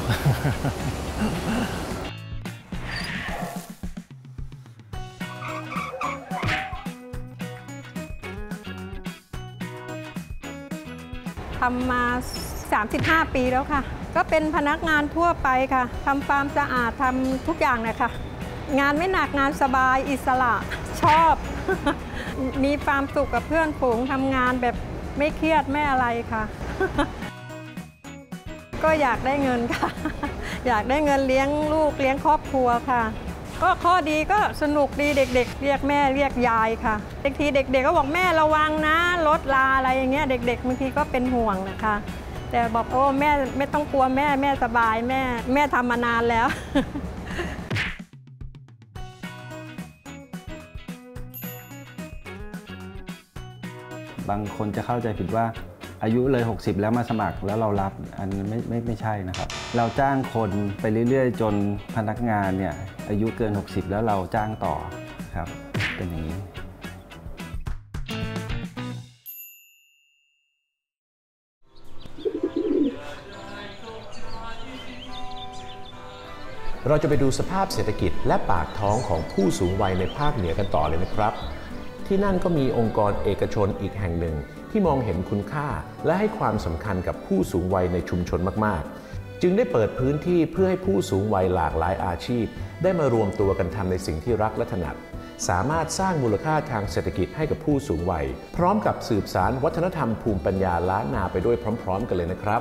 ทำมา 35 ปีแล้วค่ะ ก็เป็นพนักงานทั่วไปค่ะทำความสะอาดทำทุกอย่างเลยค่ะงานไม่หนักงานสบายอิสระชอบ มีความสุขกับเพื่อนฝูงทำงานแบบไม่เครียดไม่อะไรค่ะ ก็อยากได้เงินค่ะ อยากได้เงินเลี้ยงลูกเลี้ยงครอบครัวค่ะ ก็ข้อดีก็สนุกดีเด็กๆเรียกแม่เรียกยายค่ะบางทีเด็กๆก็บอกแม่ระวังนะรถลาอะไรอย่างเงี้ยเด็กๆบางทีก็เป็นห่วงนะคะแต่บอกโอ้แม่ไม่ต้องกลัวแม่สบายแม่ทำมานานแล้วบางคนจะเข้าใจผิดว่าอายุเลย60แล้วมาสมัครแล้วเรารับอันนั้นไม่ใช่นะครับเราจ้างคนไปเรื่อยๆจนพนักงานเนี่ยอายุเกิน60แล้วเราจ้างต่อครับเป็นอย่างนี้เราจะไปดูสภาพเศรษฐกิจและปากท้องของผู้สูงวัยในภาคเหนือกันต่อเลยนะครับที่นั่นก็มีองค์กรเอกชนอีกแห่งหนึ่งที่มองเห็นคุณค่าและให้ความสำคัญกับผู้สูงวัยในชุมชนมากๆจึงได้เปิดพื้นที่เพื่อให้ผู้สูงวัยหลากหลายอาชีพได้มารวมตัวกันทำในสิ่งที่รักและถนัดสามารถสร้างมูลค่าทางเศรษฐกิจให้กับผู้สูงวัยพร้อมกับสืบสานวัฒนธรรมภูมิปัญญาล้านนาไปด้วยพร้อมๆกันเลยนะครับ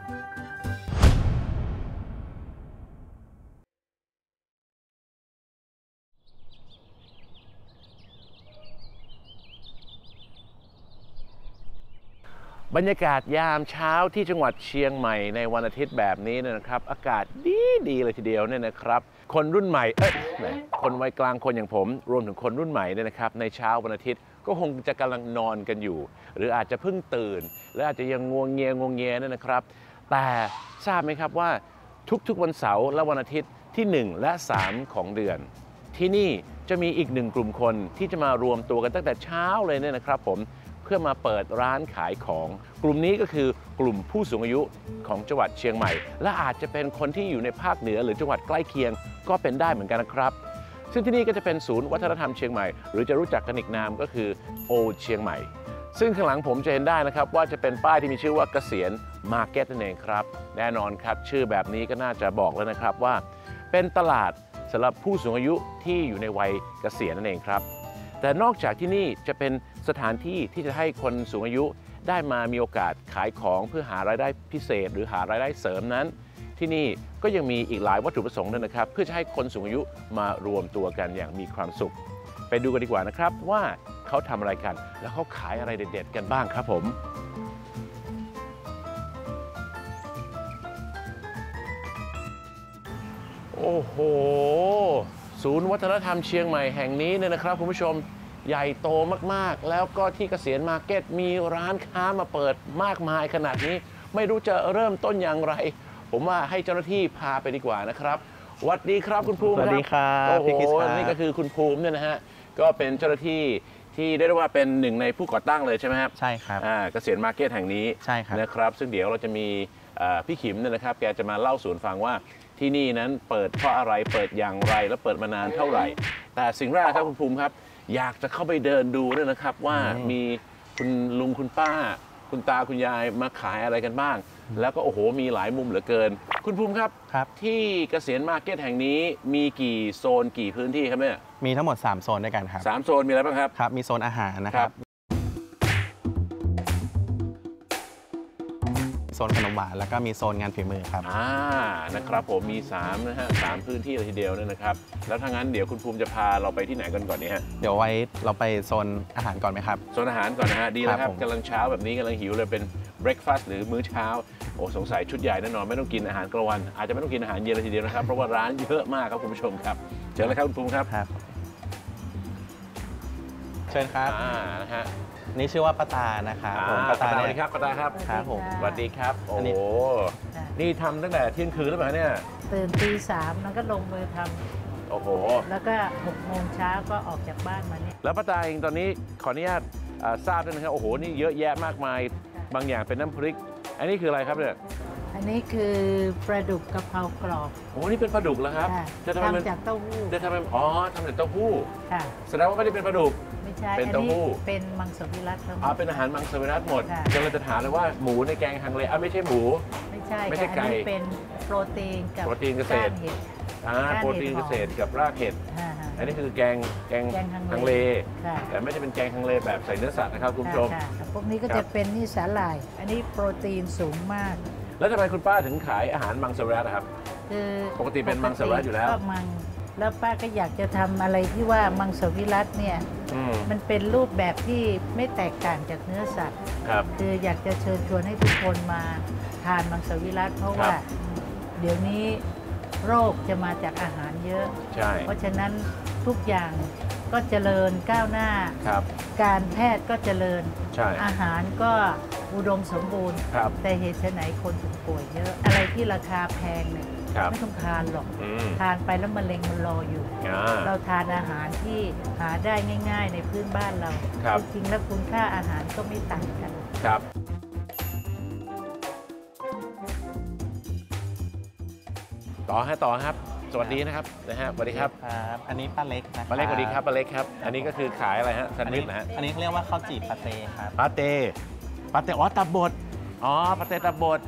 บรรยากาศยามเช้าที่จังหวัดเชียงใหม่ในวันอาทิตย์แบบนี้นะครับอากาศดีเลยทีเดียวเนี่ยนะครับคนรุ่นใหม่คนวัยกลางคนอย่างผมรวมถึงคนรุ่นใหม่เนี่ยนะครับในเช้าวันอาทิตย์ก็คงจะกำลังนอนกันอยู่หรืออาจจะเพิ่งตื่นหรืออาจจะยังงวงเงียเนี่ยนะครับแต่ทราบไหมครับว่าทุกๆวันเสาร์และวันอาทิตย์ที่1และ3ของเดือนที่นี่จะมีอีกหนึ่งกลุ่มคนที่จะมารวมตัวกันตั้งแต่เช้าเลยเนี่ยนะครับผมเพื่อมาเปิดร้านขายของกลุ่มนี้ก็คือกลุ่มผู้สูงอายุของจังหวัดเชียงใหม่และอาจจะเป็นคนที่อยู่ในภาคเหนือหรือจังหวัดใกล้เคียงก็เป็นได้เหมือนกันนะครับซึ่งที่นี่ก็จะเป็นศูนย์วัฒนธรรมเชียงใหม่หรือจะรู้จักกันอีกนามก็คือโอเชียงใหม่ซึ่งข้างหลังผมจะเห็นได้นะครับว่าจะเป็นป้ายที่มีชื่อว่าเกษียณมาร์เก็ตนั่นเองครับแน่นอนครับชื่อแบบนี้ก็น่าจะบอกแล้วนะครับว่าเป็นตลาดสำหรับผู้สูงอายุที่อยู่ในวัยเกษียณนั่นเองครับแต่นอกจากที่นี่จะเป็นสถานที่ที่จะให้คนสูงอายุได้มามีโอกาสขายของเพื่อหารายได้พิเศษหรือหารายได้เสริมนั้นที่นี่ก็ยังมีอีกหลายวัตถุประสงค์ด้วยนะครับเพื่อจะให้คนสูงอายุมารวมตัวกันอย่างมีความสุขไปดูกันดีกว่านะครับว่าเขาทำอะไรกันแล้วเขาขายอะไรเด็ดๆกันบ้างครับผมโอ้โหศูนย์วัฒนธรรมเชียงใหม่แห่งนี้เนี่ยนะครับคุณผู้ชมใหญ่โตมากๆแล้วก็ที่เกษียณมาร์เก็ตมีร้านค้ามาเปิดมากมายขนาดนี้ไม่รู้จะเริ่มต้นอย่างไรผมว่าให้เจ้าหน้าที่พาไปดีกว่านะครับสวัสดีครับคุณภูมิครับสวัสดีครับโอ้โหนี่ก็คือคุณภูมิเนี่ยนะฮะก็เป็นเจ้าหน้าที่ที่ได้เรียกว่าเป็นหนึ่งในผู้ก่อตั้งเลยใช่ไหมครับใช่ครับเกษียณมาร์เก็ตแห่งนี้ใช่ครับนะครับซึ่งเดี๋ยวเราจะมีพี่ขิมเนี่ยนะครับแกจะมาเล่าสู่ฟังว่าที่นี่นั้นเปิดเพราะอะไรเปิดอย่างไรและเปิดมานานเท่าไหร่แต่สิ่งแรกครับคุณภูมิครับอยากจะเข้าไปเดินดูด้วยนะครับว่ามีคุณลุงคุณป้าคุณตาคุณยายมาขายอะไรกันบ้างแล้วก็โอ้โหมีหลายมุมเหลือเกินคุณภูมิครับที่เกษียณมาร์เก็ตแห่งนี้มีกี่โซนกี่พื้นที่ครับเนี่ยมีทั้งหมด3โซนด้วยกันครับ 3โซนมีอะไรบ้างครับครับมีโซนอาหารนะครับโซนขนมหวานแล้วก็มีโซนงานฝีมือครับนะครับผมมี3นะฮะ3พื้นที่เลยทีเดียวนะครับแล้วถ้างั้นเดี๋ยวคุณภูมิจะพาเราไปที่ไหนกันก่อนเนี่ยฮะเดี๋ยวไว้เราไปโซนอาหารก่อนไหมครับโซนอาหารก่อนนะฮะดีแล้วครับกำลังเช้าแบบนี้กำลังหิวเลยเป็นเบรคฟาสต์หรือมื้อเช้าโอ้สงสัยชุดใหญ่แน่นอนไม่ต้องกินอาหารกลางวันอาจจะไม่ต้องกินอาหารเย็นเลยทีเดียวนะครับเพราะว่าร้านเยอะมากครับคุณผู้ชมครับเชิญเลยครับคุณภูมิครับเชิญครับนะฮะนี่ชื่อว่าป้าตานะครับผมป้าตาสวัสดีครับป้าตาครับครับผมสวัสดีครับโอ้โหนี่ทำตั้งแต่เที่ยงคืนหรือเปล่าเนี่ยตื่นตี 3แล้วก็ลงมือทำโอ้โหแล้วก็6 โมงเช้าก็ออกจากบ้านมาเนี่ยแล้วป้าตาเองตอนนี้ขออนุญาตทราบด้วยนะครับโอ้โหนี่เยอะแยะมากมายบางอย่างเป็นน้ำพริกอันนี้คืออะไรครับเนี่ยอันนี้คือปลาดุกกะเพรากรอบโอ้นี่เป็นปลาดุกแล้วครับจะทำทำจากเต้าหู้จะทำเป็นอ๋อทำจากเต้าหู้ค่ะแสดงว่าไม่ได้เป็นปลาดุกไม่ใช่เป็นเต้าหู้เป็นมังสวิรัติทั้งหมอ๋อดเป็นอาหารมังสวิรัติหมดค่ะกำลังจะถามเลยว่าหมูในแกงฮังเลไม่ใช่หมูไม่ใช่ไม่ใช่ค่ะไก่อันนี้เป็นโปรตีนกับโปรตีนเกษตรก้านเห็ดโปรตีนเกษตรกับรากเห็ดค่ะอันนี้คือแกงแกงฮัฮังงเลเลค่ะแต่ไม่ใช่เป็นแกงฮังเลแบบใส่เนื้อสัตว์นะครับคุณผู้ชมค่ะพวกนี้ก็ครัจะบเป็นนี่สาหร่าย อันนี้โปรตีนสูงมากแล้วทำไมคุณป้าถึงขายอาหารมังสวิรัติครับคือปกติเป็นมังสวิรัติอยู่แล้วก็มังแล้วป้าก็อยากจะทำอะไรที่ว่ามังสวิรัติเนี่ยอืมมันเป็นรูปแบบที่ไม่แตกต่างจากเนื้อสัตว์ครับคืออยากจะเชิญชวนให้ทุกคนมาทานมังสวิรัติเพราะว่า เดี๋ยวนี้โรคจะมาจากอาหารเยอะใช่เพราะฉะนั้นทุกอย่างก็เจริญก้าวหน้าครับการแพทย์ก็เจริญใช่อาหารก็อุดมสมบูรณ์ครับแต่เหตุไฉนคนถึงป่วยเยอะ อะไรที่ราคาแพงเนี่ยครับไม่ต้องทานหรอกอืมทานไปแล้วมะเร็งมันรออยู่ เราทานอาหารที่หาได้ง่าย ๆ ในพื้นบ้านเราครับจริงๆแล้วคุณค่าอาหารก็ไม่ต่างกันครับต่อครับ สวัสดีนะครับสวัสดีครับอันนี้ป้าเล็กนะครับป้าเล็กสวัสดีครับป้าเล็กครับ อันนี้ก็คือขายอะไรฮะแซนด์วิชนะฮะอันนี้เขาเรียกว่าข้าวจี่ปาเต้ครับปาเต้อ๋อตับบดอ๋อปาเต้ตับบด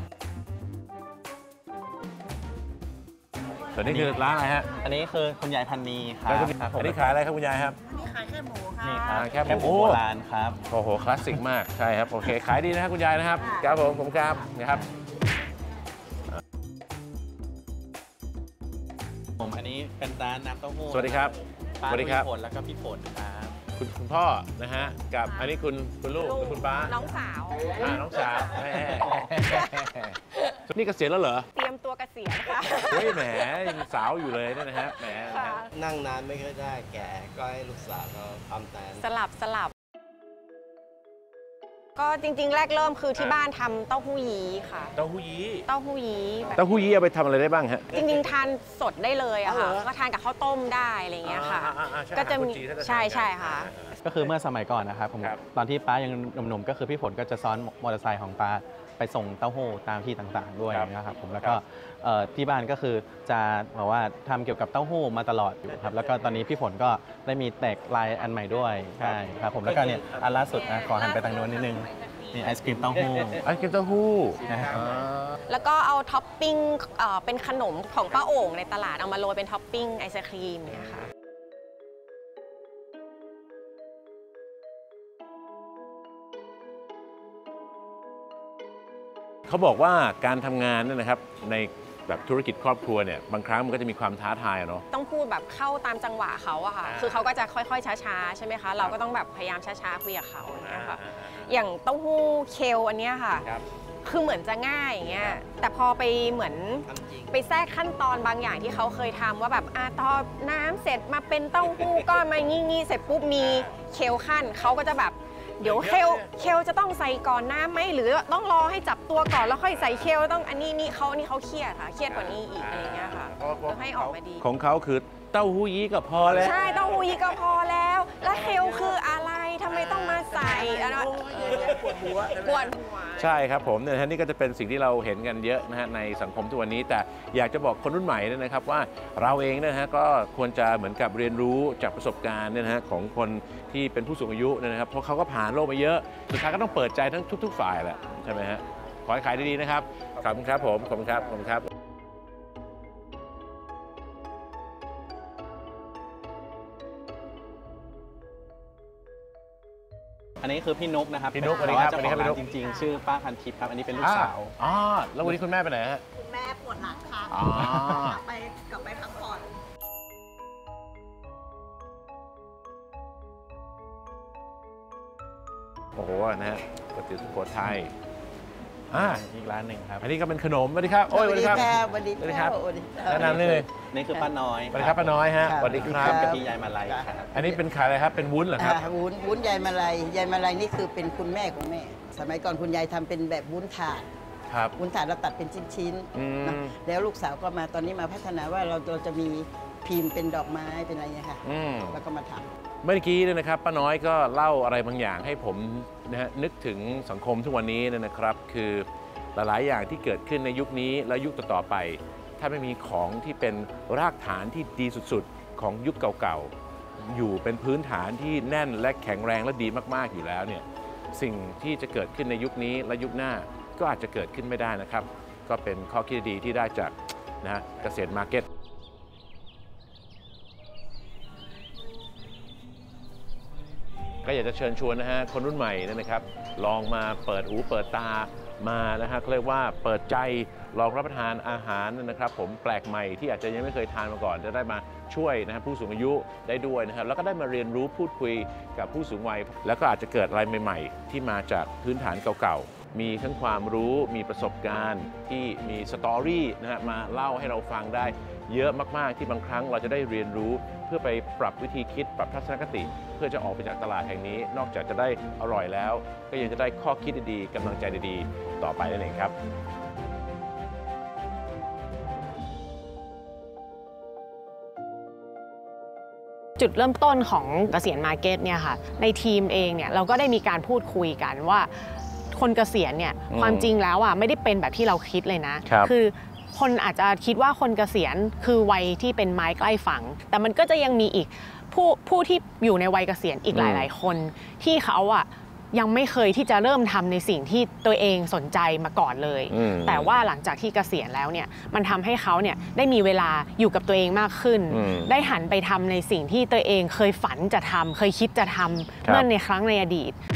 ส่วนนี้คือร้านอะไรฮะอันนี้คือคุณยายพันนีครับอันนี้ขายอะไรครับคุณยายครับนี่ขายแค่หมูค่ะนี่ครับแค่หมูโบราณครับโอ้โหคลาสสิกมากใช่ครับโอเคขายดีนะครับคุณยายนะครับครับผมครับนะครับอันนี้เป็นร้านน้ำเต้าหู้สวัสดีครับป้าสวัสดีครับลุยผลแล้วก็พี่ฝนครับคุณพ่อนะฮะกับอันนี้คุณลูกคุณป้าน้องสาวน้องสาวแม่นี่เกษียณแล้วเหรอเตรียมตัวเกษียณค่ะเฮ้ยแหมยังสาวอยู่เลยเนี่ยนะฮะแหมนะฮะนั่งนานไม่ค่อยได้แก่ก็ให้ลูกสาวเขาทำแทนสลับ ก็จริงๆ แรกเริ่มคือที่บ้านทำเต้าหู้ยี้ค่ะเต้าหู้ยี้เต้าหู้ยี้เต้าหู้ยี้เอาไปทำอะไรได้บ้างฮะจริงๆ ทานสดได้เลยอะค่ะอ๋อเหรอก็ทานกับข้าวต้มได้อะไรอย่างเงี้ยค่ะใช่ก็จะมีอาหารคนจีนถ้าจะทานใช่ค่ะก็คือเมื่อสมัยก่อนนะครับผมครับตอนที่ป้ายังหนุ่มๆก็คือพี่ฝนก็จะซ้อนมอเตอร์ไซค์ของป้าไปส่งเต้าหู้ตามที่ต่างๆด้วยนะครับผมแล้วก็ที่บ้านก็คือจะบอกว่าทำเกี่ยวกับเต้าหู้มาตลอดอยู่ครับแล้วก็ตอนนี้พี่ฝนก็ได้มีแตกลายอันใหม่ด้วยใช่ครับผมแล้วก็เนี่ยอันล่าสุดนะขอหันไปทางโน้นนิดนึงนี่ไอศกรีมเต้าหู้ไอศกรีมเต้าหู้แล้วก็เอาท็อปปิ้งเป็นขนมของป้าโอ่งในตลาดเอามาโรยเป็นท็อปปิ้งไอศครีมเนี่ยค่ะเขาบอกว่าการทำงานเนี่ยนะครับในแบบธุรกิจครอบครัวเนี่ยบางครั้งมันก็จะมีความท้าทายเนาะต้องพูดแบบเข้าตามจังหวะเขาอะค่ะคือเขาก็จะค่อยๆช้าๆใช่ไหมคะเราก็ต้องแบบพยายามช้าๆคุยกับเขาอย่างเงี้ยค่ะอย่างเต้าหู้เคลอันเนี้ยค่ะคือเหมือนจะง่ายอย่างเงี้ยแต่พอไปเหมือนไปแทรกขั้นตอนบางอย่างที่เขาเคยทำว่าแบบทอน้ำเสร็จมาเป็นเต้าหู้ก็มางี้ๆเสร็จปุ๊บมีเคลขั้นเขาก็จะแบบเดี๋ยวเคลจะต้องใส่ก่อนน้ำไหมหรือต้องรอให้จับตัวก่อนแล้วค่อยใส่เคลต้องอันนี้เขาเครียดค่ะเครียดกว่านี้อีกอะไรเงี้ยค่ะต้องให้ออกมาดีของเขาคือเต้าหู้ยี้ก็พอแล้วใช่เต้าหู้ยี้ก็พอแล้วแล้วเคลคืออะไรทำไมต้องมาใส่ปวดหัวใช่ครับผมเนี่ยนี่ก็จะเป็นสิ่งที่เราเห็นกันเยอะนะฮะในสังคมทุกวันนี้แต่อยากจะบอกคนรุ่นใหม่เนี่ยนะครับว่าเราเองนะฮะก็ควรจะเหมือนกับเรียนรู้จากประสบการณ์เนี่ยนะฮะของคนที่เป็นผู้สูงอายุนะครับเพราะเขาก็ผ่านโลกมาเยอะสุดท้ายก็ต้องเปิดใจทั้งทุกๆฝ่ายแหละใช่ไหมฮะขอให้ขายดีๆนะครับขอบคุณครับผมขอบคุณครับขอบคุณครับอันนี้คือพี่นุ๊กนะครับพี่นุ๊กสวัสดีครับเจ้าของร้านจริงๆชื่อป้าพันทิพย์ครับอันนี้เป็นลูกสาวอ๋อแล้ววันนี้คุณแม่ไปไหนฮะคุณแม่ปวดหลังค่ะอ๋อกลับไปพักผ่อนโอ้โหนะฮะก๋วยเตี๋ยวสุโขทัยอีกร้านหนึ่งครับอันนี้ก็เป็นขนมสวัสดีครับโอ้ยสวัสดีครับสวัสดีครับแนะนำนี่เลยนี่คือป้าน้อยสวัสดีครับป้าน้อยฮะสวัสดีครับกะทิยายมาลัยครับอันนี้เป็นขายอะไรครับเป็นวุ้นเหรอครับวุ้นยายมาลัยนี่คือเป็นคุณแม่ของแม่ สมัยก่อนคุณยายทำเป็นแบบวุ้นถาดครับวุ้นถาดเราตัดเป็นชิ้นๆนะแล้วลูกสาวก็มาตอนนี้มาพัฒนาว่าเราจะมีพิมพ์เป็นดอกไม้เป็นอะไรเงี้ยค่ะแล้วก็มาทำเมื่อกี้เนี่ยนะครับป้าน้อยก็เล่าอะไรบางอย่างให้ผมนะฮะนึกถึงสังคมทุกวันนี้นะครับ คือหลายๆอย่างที่เกิดขึ้นในยุคนี้และยุคต่อๆไปถ้าไม่มีของที่เป็นรากฐานที่ดีสุดๆของยุคเก่าๆอยู่เป็นพื้นฐานที่แน่นและแข็งแรงและดีมากๆอยู่แล้วเนี่ยสิ่งที่จะเกิดขึ้นในยุคนี้และยุคหน้าก็อาจจะเกิดขึ้นไม่ได้นะครับก็เป็นข้อคิดดีที่ได้จากนะเกษตรมาร์เก็ตก็อยากจะเชิญชวนนะฮะคนรุ่นใหม่นะครับลองมาเปิดหูเปิดตามานะฮะเขาเรียกว่าเปิดใจลองรับประทานอาหารนะครับผมแปลกใหม่ที่อาจจะยังไม่เคยทานมาก่อนจะได้มาช่วยนะฮะผู้สูงอายุได้ด้วยนะครับแล้วก็ได้มาเรียนรู้พูดคุยกับผู้สูงวัยแล้วก็อาจจะเกิดอะไรใหม่ๆที่มาจากพื้นฐานเก่าๆมีทั้งความรู้มีประสบการณ์ที่มีสตอรี่นะฮะมาเล่าให้เราฟังได้เยอะมากๆที่บางครั้งเราจะได้เรียนรู้เพื่อไปปรับวิธีคิดปรับทัศนคติเพื่อจะออกไปจากตลาดแห่งนี้นอกจากจะได้อร่อยแล้วก็ยังจะได้ข้อคิดดีๆกำลังใจดีๆต่อไปนั่นเองครับจุดเริ่มต้นของเกษียณมาร์เก็ตเนี่ยค่ะในทีมเองเนี่ยเราก็ได้มีการพูดคุยกันว่าคนเกษียณเนี่ยความจริงแล้วอ่ะไม่ได้เป็นแบบที่เราคิดเลยนะคือคนอาจจะคิดว่าคนเกษียณคือวัยที่เป็นไม้ใกล้ฝั่งแต่มันก็จะยังมีอีกผู้ที่อยู่ในวัยเกษียณอีกหลายๆคนที่เขาอ่ะยังไม่เคยที่จะเริ่มทำในสิ่งที่ตัวเองสนใจมาก่อนเลยแต่ว่าหลังจากที่เกษียณแล้วเนี่ยมันทำให้เขาเนี่ยได้มีเวลาอยู่กับตัวเองมากขึ้นได้หันไปทำในสิ่งที่ตัวเองเคยฝันจะทำเคยคิดจะทำเมื่อในครั้งในอดีต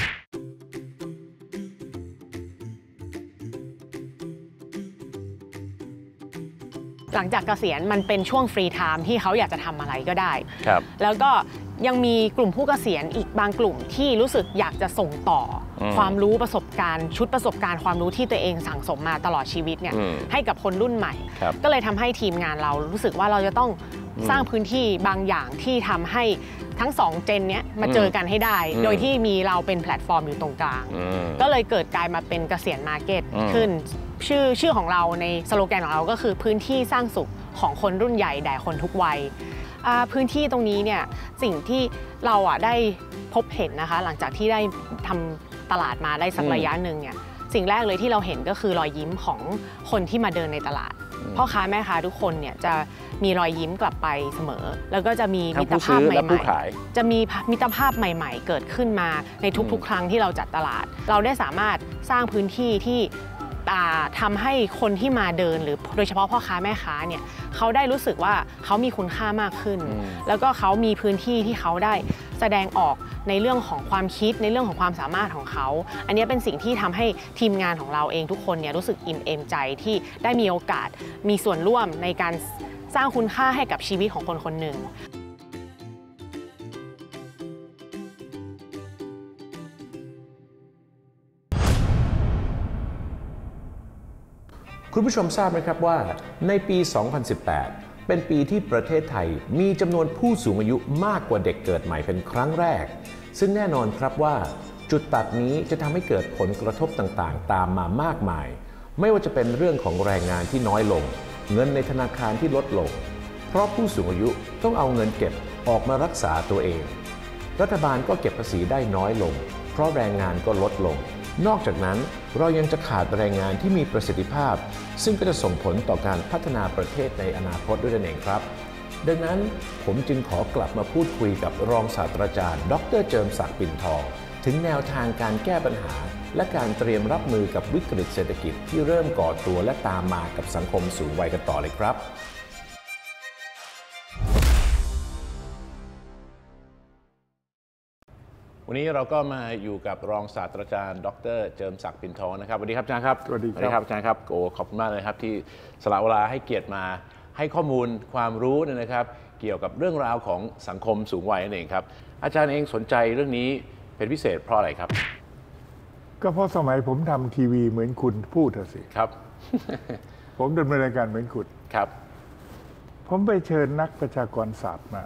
หลังจากเกษียณมันเป็นช่วงฟรีไทม์ที่เขาอยากจะทำอะไรก็ได้แล้วก็ยังมีกลุ่มผู้เกษียณอีกบางกลุ่มที่รู้สึกอยากจะส่งต่อความรู้ประสบการณ์ชุดประสบการณ์ความรู้ที่ตัวเองสั่งสมมาตลอดชีวิตเนี่ยให้กับคนรุ่นใหม่ก็เลยทำให้ทีมงานเรารู้สึกว่าเราจะต้องสร้างพื้นที่บางอย่างที่ทำให้ทั้ง2เจนเนี้ยมาเจอกันให้ได้โดยที่มีเราเป็นแพลตฟอร์มอยู่ตรงกลางก็เลยเกิดกลายมาเป็นเกษียณมาร์เก็ตขึ้นชื่อของเราในสโลแกนของเราก็คือพื้นที่สร้างสุขของคนรุ่นใหญ่แด่คนทุกวัยพื้นที่ตรงนี้เนี่ยสิ่งที่เราได้พบเห็นนะคะหลังจากที่ได้ทำตลาดมาได้สักระยะหนึ่งเนี่ยสิ่งแรกเลยที่เราเห็นก็คือรอยยิ้มของคนที่มาเดินในตลาดพ่อค้าแม่ค้าทุกคนเนี่ยจะมีรอยยิ้มกลับไปเสมอแล้วก็จะมีมิตรภาพใหม่ๆจะมีมิตรภาพใหม่ๆเกิดขึ้นมาในทุกๆครั้งที่เราจัดตลาดเราได้สามารถสร้างพื้นที่ที่ทำให้คนที่มาเดินหรือโดยเฉพาะพ่อค้าแม่ค้าเนี่ยเขาได้รู้สึกว่าเขามีคุณค่ามากขึ้นแล้วก็เขามีพื้นที่ที่เขาได้แสดงออกในเรื่องของความคิดในเรื่องของความสามารถของเขาอันนี้เป็นสิ่งที่ทำให้ทีมงานของเราเองทุกคนเนี่ยรู้สึกอิ่มเอมใจที่ได้มีโอกาสมีส่วนร่วมในการสร้างคุณค่าให้กับชีวิตของคนคนหนึ่งคุณผู้ชมทราบไหมครับว่าในปี 2018 เป็นปีที่ประเทศไทยมีจำนวนผู้สูงอายุมากกว่าเด็กเกิดใหม่เป็นครั้งแรกซึ่งแน่นอนครับว่าจุดตัดนี้จะทำให้เกิดผลกระทบต่างๆตามมามากมายไม่ว่าจะเป็นเรื่องของแรงงานที่น้อยลงเงินในธนาคารที่ลดลงเพราะผู้สูงอายุต้องเอาเงินเก็บออกมารักษาตัวเองรัฐบาลก็เก็บภาษีได้น้อยลงเพราะแรงงานก็ลดลงนอกจากนั้นเรายังจะขาดแรงงานที่มีประสิทธิภาพซึ่งก็จะส่งผลต่อการพัฒนาประเทศในอนาคตด้วยนั่นเองครับดังนั้นผมจึงขอกลับมาพูดคุยกับรองศาสตราจารย์ดร.เจิมศักดิ์ปิ่นทองถึงแนวทางการแก้ปัญหาและการเตรียมรับมือกับวิกฤตเศรษฐกิจที่เริ่มก่อตัวและตามมากับสังคมสูงวัยกันต่อเลยครับวันนี้เราก็มาอยู่กับรองศาสตราจารย์ดร.เจิมศักดิ์ปิ่นทองนะครับสวัสดีครับอาจารย์ครับสวัสดีครับอาจารย์ครับโอ้ขอบคุณมากเลยครับที่สละเวลาให้เกียรติมาให้ข้อมูลความรู้นะครับเกี่ยวกับเรื่องราวของสังคมสูงวัยนั่นเองครับอาจารย์เองสนใจเรื่องนี้เป็นพิเศษเพราะอะไรครับก็เพราะสมัยผมทำทีวีเหมือนคุณพูดสิครับ ผมดำเนินรายการเหมือนคุณครับผมไปเชิญนักประชากรศาสตร์มา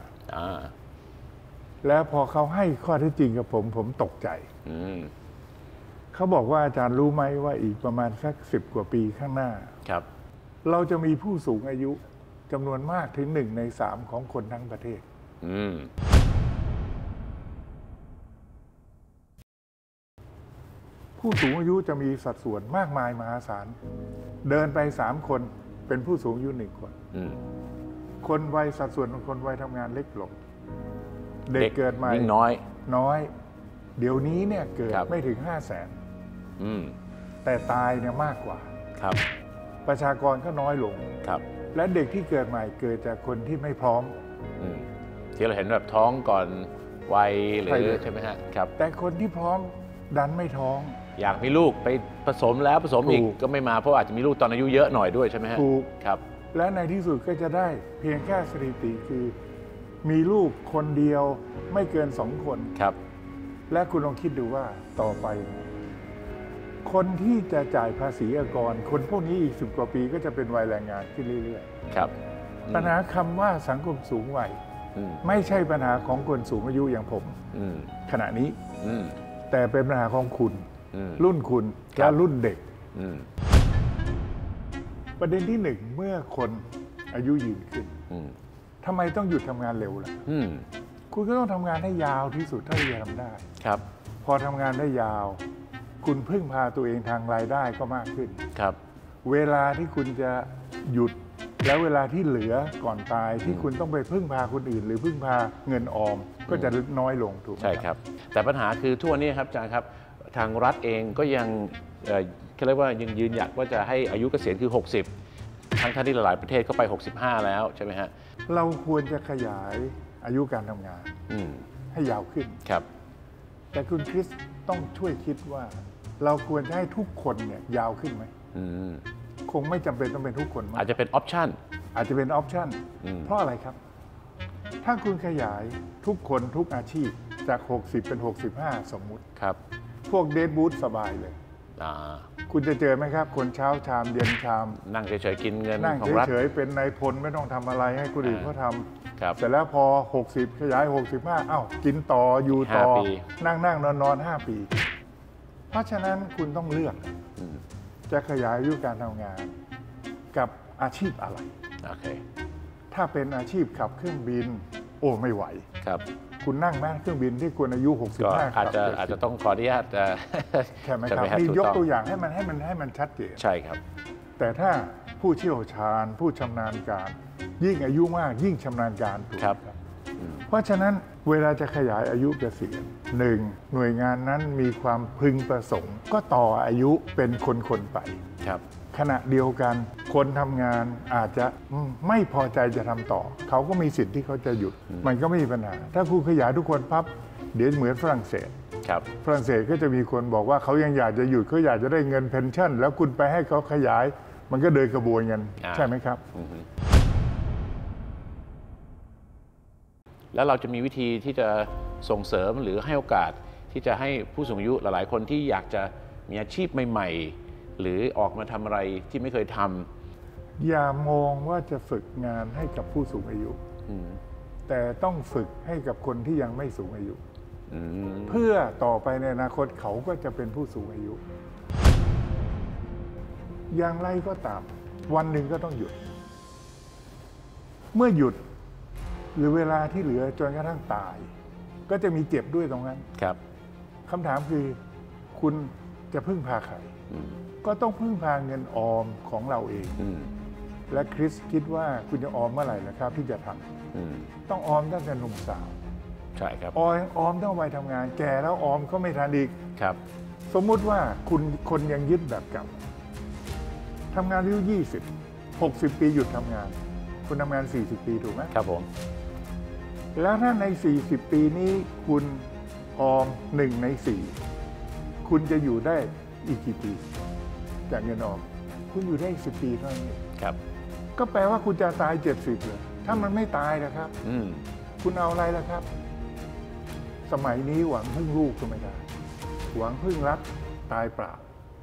แล้วพอเขาให้ข้อเท็จจริงกับผมตกใจเขาบอกว่าอาจารย์รู้ไหมว่าอีกประมาณสัก10 กว่าปีข้างหน้าครับเราจะมีผู้สูงอายุจำนวนมากถึง1 ใน 3ของคนทั้งประเทศผู้สูงอายุจะมีสัดส่วนมากมายมหาศาลเดินไป3 คนเป็นผู้สูงอายุ1 คนคนวัยสัดส่วนของคนวัยทำงานเล็กลงเด็กเกิดใหม่ยิ่งน้อยเดี๋ยวนี้เนี่ยเกิดไม่ถึง500,000แต่ตายเนี่ยมากกว่าประชากรก็น้อยลงและเด็กที่เกิดใหม่เกิดจากคนที่ไม่พร้อมที่เราเห็นแบบท้องก่อนวัยหรือใช่ไหมฮะครับแต่คนที่พร้อมดันไม่ท้องอยากมีลูกไปผสมแล้วผสมอีกก็ไม่มาเพราะอาจจะมีลูกตอนอายุเยอะหน่อยด้วยใช่ไหมฮะถูกครับและในที่สุดก็จะได้เพียงแค่สถิติคือมีลูกคนเดียวไม่เกิน2 คนครับและคุณลองคิดดูว่าต่อไปคนที่จะจ่ายภาษีอากรคนพวกนี้อีก10 กว่าปีก็จะเป็นวัยแรงงานขึ้นเรื่อยๆครับปัญหาคำว่าสังคมสูงวัยไม่ใช่ปัญหาของคนสูงอายุอย่างผมขณะนี้แต่เป็นปัญหาของคุณรุ่นคุณและรุ่นเด็กประเด็นที่1เมื่อคนอายุยืนขึ้นทำไมต้องหยุดทำงานเร็วล่ะคุณก็ต้องทำงานให้ยาวที่สุดเท่าที่จะทำได้ครับพอทำงานได้ยาวคุณพึ่งพาตัวเองทางรายได้ก็มากขึ้นครับเวลาที่คุณจะหยุดแล้วเวลาที่เหลือก่อนตายที่คุณต้องไปพึ่งพาคนอื่นหรือพึ่งพาเงินออมก็จะน้อยลงถูกไหมใช่ครับแต่ปัญหาคือทั่วนี้ครับอาจารย์ครับทางรัฐเองก็ยังเรียกว่ายังยืนหยัดว่าจะให้อายุเกษียณคือ60ทั้งที่หลายประเทศก็ไป65แล้วใช่ไหมฮะเราควรจะขยายอายุการทำงานให้ยาวขึ้นครับแต่คุณคริสต้องช่วยคิดว่าเราควรจะให้ทุกคนเนี่ยยาวขึ้นไหมคงไม่จำเป็นต้องเป็นทุกคนอาจจะเป็นออปชั่นอาจจะเป็นออปชั่นเพราะอะไรครับถ้าคุณขยายทุกคนทุกอาชีพจาก60เป็น65สมมุติครับพวกเดดบูธสบายเลยคุณจะเจอไหมครับคนเช้าชามเย็นชามนั่งเฉยๆกินเงินของรัฐนั่งเฉยๆเป็นนายพลไม่ต้องทำอะไรให้คนอื่นเขาทำเสร็จแล้วพอ60ขยาย65อ้าวกินต่ออยู่ต่อนั่งนอน5 ปีเพราะฉะนั้นคุณต้องเลือกจะขยายอายุการทำงานกับอาชีพอะไรถ้าเป็นอาชีพขับเครื่องบินโอ้ไม่ไหวครับคุณนั่งแม่เครื่องบินที่ควรอายุ65 อาจจะต้องขออนุญาตใช่ไหมครับนี่ยกตัวอย่างให้มันชัดเจนใช่ครับแต่ถ้าผู้เชี่ยวชาญผู้ชำนาญการยิ่งอายุมากยิ่งชำนาญการถูกครับเพราะฉะนั้นเวลาจะขยายอายุเกษียณ1หน่วยงานนั้นมีความพึงประสงค์ก็ต่ออายุเป็นคนไปครับขณะเดียวกันคนทำงานอาจจะไม่พอใจจะทำต่อเขาก็มีสิทธิ์ที่เขาจะหยุดมันก็ไม่มีปัญหาถ้าคุณขยายทุกคนปั๊บเดี๋ยวเหมือนฝรั่งเศสฝรั่งเศสก็จะมีคนบอกว่าเขายังอยากจะหยุดเขาอยากจะได้เงินเพนชั่นแล้วคุณไปให้เขาขยายมันก็เดินกระบวนกันใช่ไหมครับแล้วเราจะมีวิธีที่จะส่งเสริมหรือให้โอกาสที่จะให้ผู้สูงอายุหลายๆคนที่อยากจะมีอาชีพใหม่ๆหรือออกมาทำอะไรที่ไม่เคยทำอย่ามองว่าจะฝึกงานให้กับผู้สูงอายุแต่ต้องฝึกให้กับคนที่ยังไม่สูงอายุเพื่อต่อไปในอนาคตเขาก็จะเป็นผู้สูงอายุอย่างไรก็ตามวันหนึ่งก็ต้องหยุดเมื่อหยุดหรือเวลาที่เหลือจนกระทั่งตายก็จะมีเจ็บด้วยตรงนั้นครับคำถามคือคุณจะพึ่งพาใครก็ต้องพึ่งพาเงินออมของเราเองและคริสคิดว่าคุณจะออมเมื่อไหร่นะครับที่จะทำต้องออมตั้งแต่หนุ่มสาวใช่ครับออมต้องไปทำงานแก่แล้วออมก็ไม่ทันอีกครับสมมุติว่าคนยังยึดแบบเก่าทำงานอายุ60 ปีหยุดทำงานคุณทำงาน40 ปีถูกไหมครับผมแล้วถ้าใน40 ปีนี้คุณออม1 ใน 4คุณจะอยู่ได้อีกกี่ปีจากเงินออมคุณอยู่ได้10 ปีเท่านั้นครับก็แปลว่าคุณจะตาย70เลยถ้ามันไม่ตายนะครับคุณเอาอะไรล่ะครับสมัยนี้หวังพึ่งลูกก็ไม่ได้หวังพึ่งรัฐตายเปล่า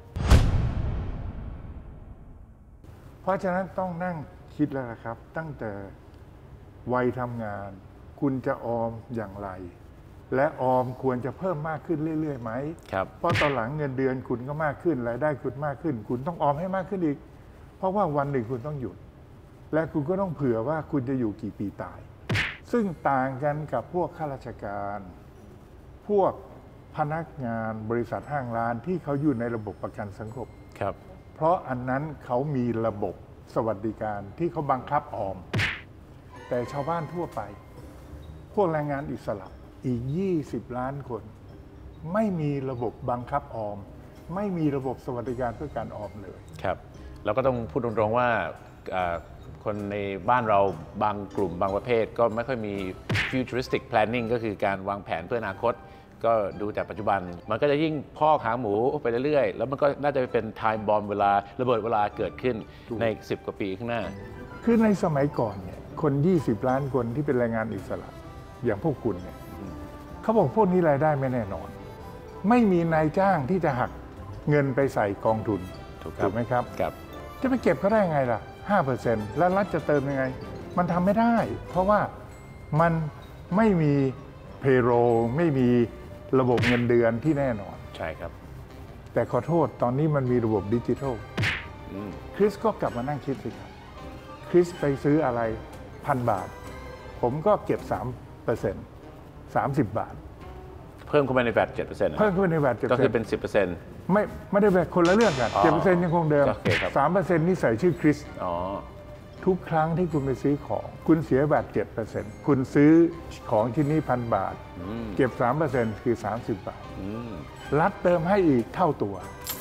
เพราะฉะนั้นต้องนั่งคิดแล้วนะครับตั้งแต่วัยทำงานคุณจะออมอย่างไรและออมควรจะเพิ่มมากขึ้นเรื่อยๆไหมครับเพราะตอนหลังเงินเดือนคุณก็มากขึ้นรายได้คุณมากขึ้นคุณต้องออมให้มากขึ้นอีกเพราะว่าวันหนึ่งคุณต้องหยุดและคุณก็ต้องเผื่อว่าคุณจะอยู่กี่ปีตายซึ่งต่างกันกับพวกข้าราชการพวกพนักงานบริษัทห้างร้านที่เขาอยู่ในระบบประกันสังคมครับเพราะอันนั้นเขามีระบบสวัสดิการที่เขาบังคับออม แต่ชาวบ้านทั่วไปพวกแรงงานอิสระอีก20 ล้านคนไม่มีระบบบังคับออมไม่มีระบบสวัสดิการเพื่อการออมเลยครับเราก็ต้องพูดตรงๆว่าคนในบ้านเราบางกลุ่มบางประเภทก็ไม่ค่อยมี futuristic planning ก็คือการวางแผนเพื่ออนาคตก็ดูแต่ปัจจุบันมันก็จะยิ่งพอกหางหมูไปเรื่อยๆแล้วมันก็น่าจะเป็น time bomb เวลาระเบิดเวลาเกิดขึ้นใน10 กว่าปีข้างหน้าคือในสมัยก่อนเนี่ยคน20 ล้านคนที่เป็นแรงงานอิสระอย่างพวกคุณเนี่ยเขาบอกพวกนี้รายได้ไม่แน่นอนไม่มีนายจ้างที่จะหักเงินไปใส่กองทุนถูกไหมครับจะไปเก็บเขาได้ไงล่ะ 5% แล้วรัฐจะเติมยังไงมันทำไม่ได้เพราะว่ามันไม่มีเพโรไม่มีระบบเงินเดือนที่แน่นอนใช่ครับแต่ขอโทษตอนนี้มันมีระบบดิจิทัลคริสก็กลับมานั่งคิดสิครับคริสไปซื้ออะไร1,000 บาทผมก็เก็บ 3% 30 บาทเพิ่มขึ้นไปใน VAT 7% เพิ่มขึ้นไปใน VAT 7% ก็คือเป็น 10% ไม่ได้แบบคนละเรื่องกัน 7% ยังคงเดิม 3% นี่ใส่ชื่อคริสทุกครั้งที่คุณไปซื้อของคุณเสีย VAT 7%คุณซื้อของชิ้นนี้1,000 บาทเก็บ 3% คือ 30 บาทรัฐเติมให้อีกเท่าตัว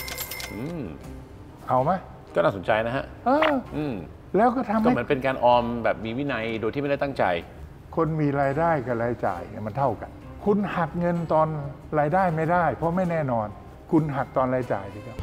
เอาไหมก็น่าสนใจนะฮะแล้วก็ทำให้เหมือนเป็นการออมแบบมีวินัยโดยที่ไม่ได้ตั้งใจคนมีรายได้กับรายจ่ายมันเท่ากันคุณหักเงินตอนรายได้ไม่ได้เพราะไม่แน่นอนคุณหักตอนรายจ่ายดีครับ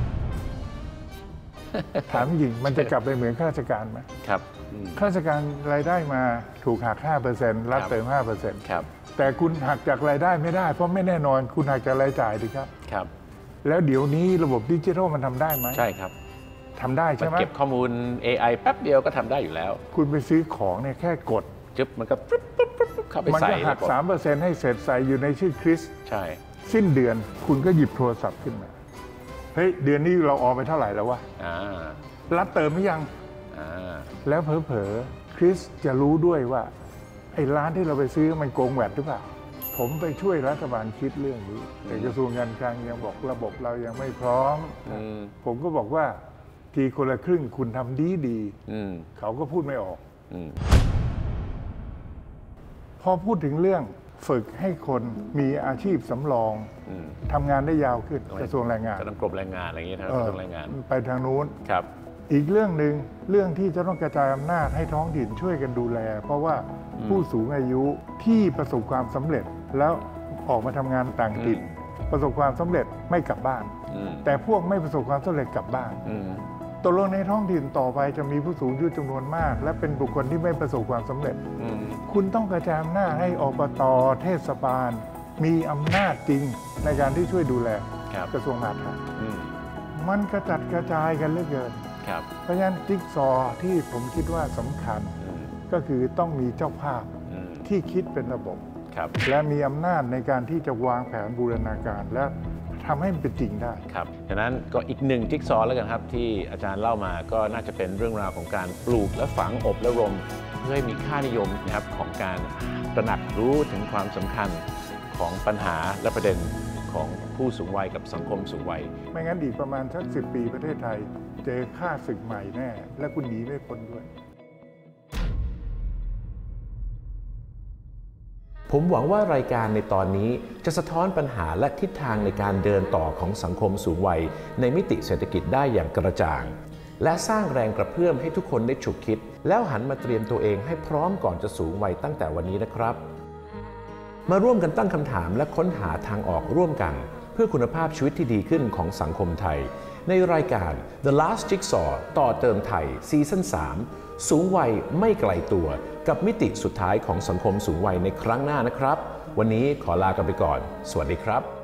ถามจริงมันจะกลับไปเหมือนข้าราชการไหมครับข้าราชการรายได้มาถูกหัก 5% รัฐเติม 5% ครับแต่คุณหักจากรายได้ไม่ได้เพราะไม่แน่นอนคุณหักจากรายจ่ายดีครับครับแล้วเดี๋ยวนี้ระบบดิจิทัลมันทำได้ไหมใช่ครับทำได้ใช่ไหมเก็บข้อมูล AI แป๊บเดียวก็ทำได้อยู่แล้วคุณไปซื้อของเนี่ยแค่กดจึ๊บมันก็ปุ๊บเข้าไปใส่มันก็หัก 3% ให้เสร็จใส่อยู่ในชื่อคริสใช่สิ้นเดือนคุณก็หยิบโทรศัพท์ขึ้นมาเฮ้ยเดือนนี้เราออมไปเท่าไหร่แล้ววะรัฐเติมหรือยังแล้วเผลอๆคริสจะรู้ด้วยว่าไอ้ร้านที่เราไปซื้อมันโกงแวดหรือเปล่าผมไปช่วยรัฐบาลคิดเรื่องนี้แต่กระทรวงการคลังยังบอกระบบเรายังไม่พร้อมผมก็บอกว่าทีคนละครึ่งคุณทำดีเขาก็พูดไม่ออกพอพูดถึงเรื่องฝึกให้คนมีอาชีพสำรองทำงานได้ยาวขึ้นกระทรวงแรงงานกระทรวงแรงงานอะไรอย่างนี้ครับกระทรวงแรงงานไปทางนู้นครับอีกเรื่องหนึ่งเรื่องที่จะต้องกระจายอำนาจให้ท้องถิ่นช่วยกันดูแลเพราะว่าผู้สูงอายุที่ประสบความสำเร็จแล้วออกมาทำงานต่างถิ่นประสบความสำเร็จไม่กลับบ้านแต่พวกไม่ประสบความสำเร็จกลับบ้านตกลงในท้องถิ่นต่อไปจะมีผู้สูงอายุจำนวนมากและเป็นบุคคลที่ไม่ประสบความสำเร็จคุณต้องกระจายอำนาจให้อบต.เทศบาลมีอำนาจจริงในการที่ช่วยดูแลกระทรวงมหาดไทยมันกระจัดกระจายกันเหลือเกินเพราะฉะนั้นจิ๊กซอว์ที่ผมคิดว่าสำคัญก็คือต้องมีเจ้าภาพที่คิดเป็นระบบและมีอำนาจในการที่จะวางแผนบูรณาการและทำให้มันเป็นจริงได้ครับดังนั้นก็อีกหนึ่งจิ๊กซอว์แล้วกันครับที่อาจารย์เล่ามาก็น่าจะเป็นเรื่องราวของการปลูกและฝังอบและรมเพื่อให้มีค่านิยมนะครับของการตระหนักรู้ถึงความสำคัญของปัญหาและประเด็นของผู้สูงวัยกับสังคมสูงวัยไม่งั้นอีกประมาณสัก10 ปีประเทศไทยเจอค่าศึกใหม่แน่และคุณหนีไม่พ้นด้วยผมหวังว่ารายการในตอนนี้จะสะท้อนปัญหาและทิศทางในการเดินต่อของสังคมสูงวัยในมิติเศรษฐกิจได้อย่างกระจ่างและสร้างแรงกระเพื่อมให้ทุกคนได้ฉุกคิดแล้วหันมาเตรียมตัวเองให้พร้อมก่อนจะสูงวัยตั้งแต่วันนี้นะครับมาร่วมกันตั้งคำถามและค้นหาทางออกร่วมกันเพื่อคุณภาพชีวิตที่ดีขึ้นของสังคมไทยในรายการ The Last Jigsaw ต่อเติมไทยซีซั่น 3 สูงวัยไม่ไกลตัวกับมิติสุดท้ายของสังคมสูงวัยในครั้งหน้านะครับวันนี้ขอลากันไปก่อนสวัสดีครับ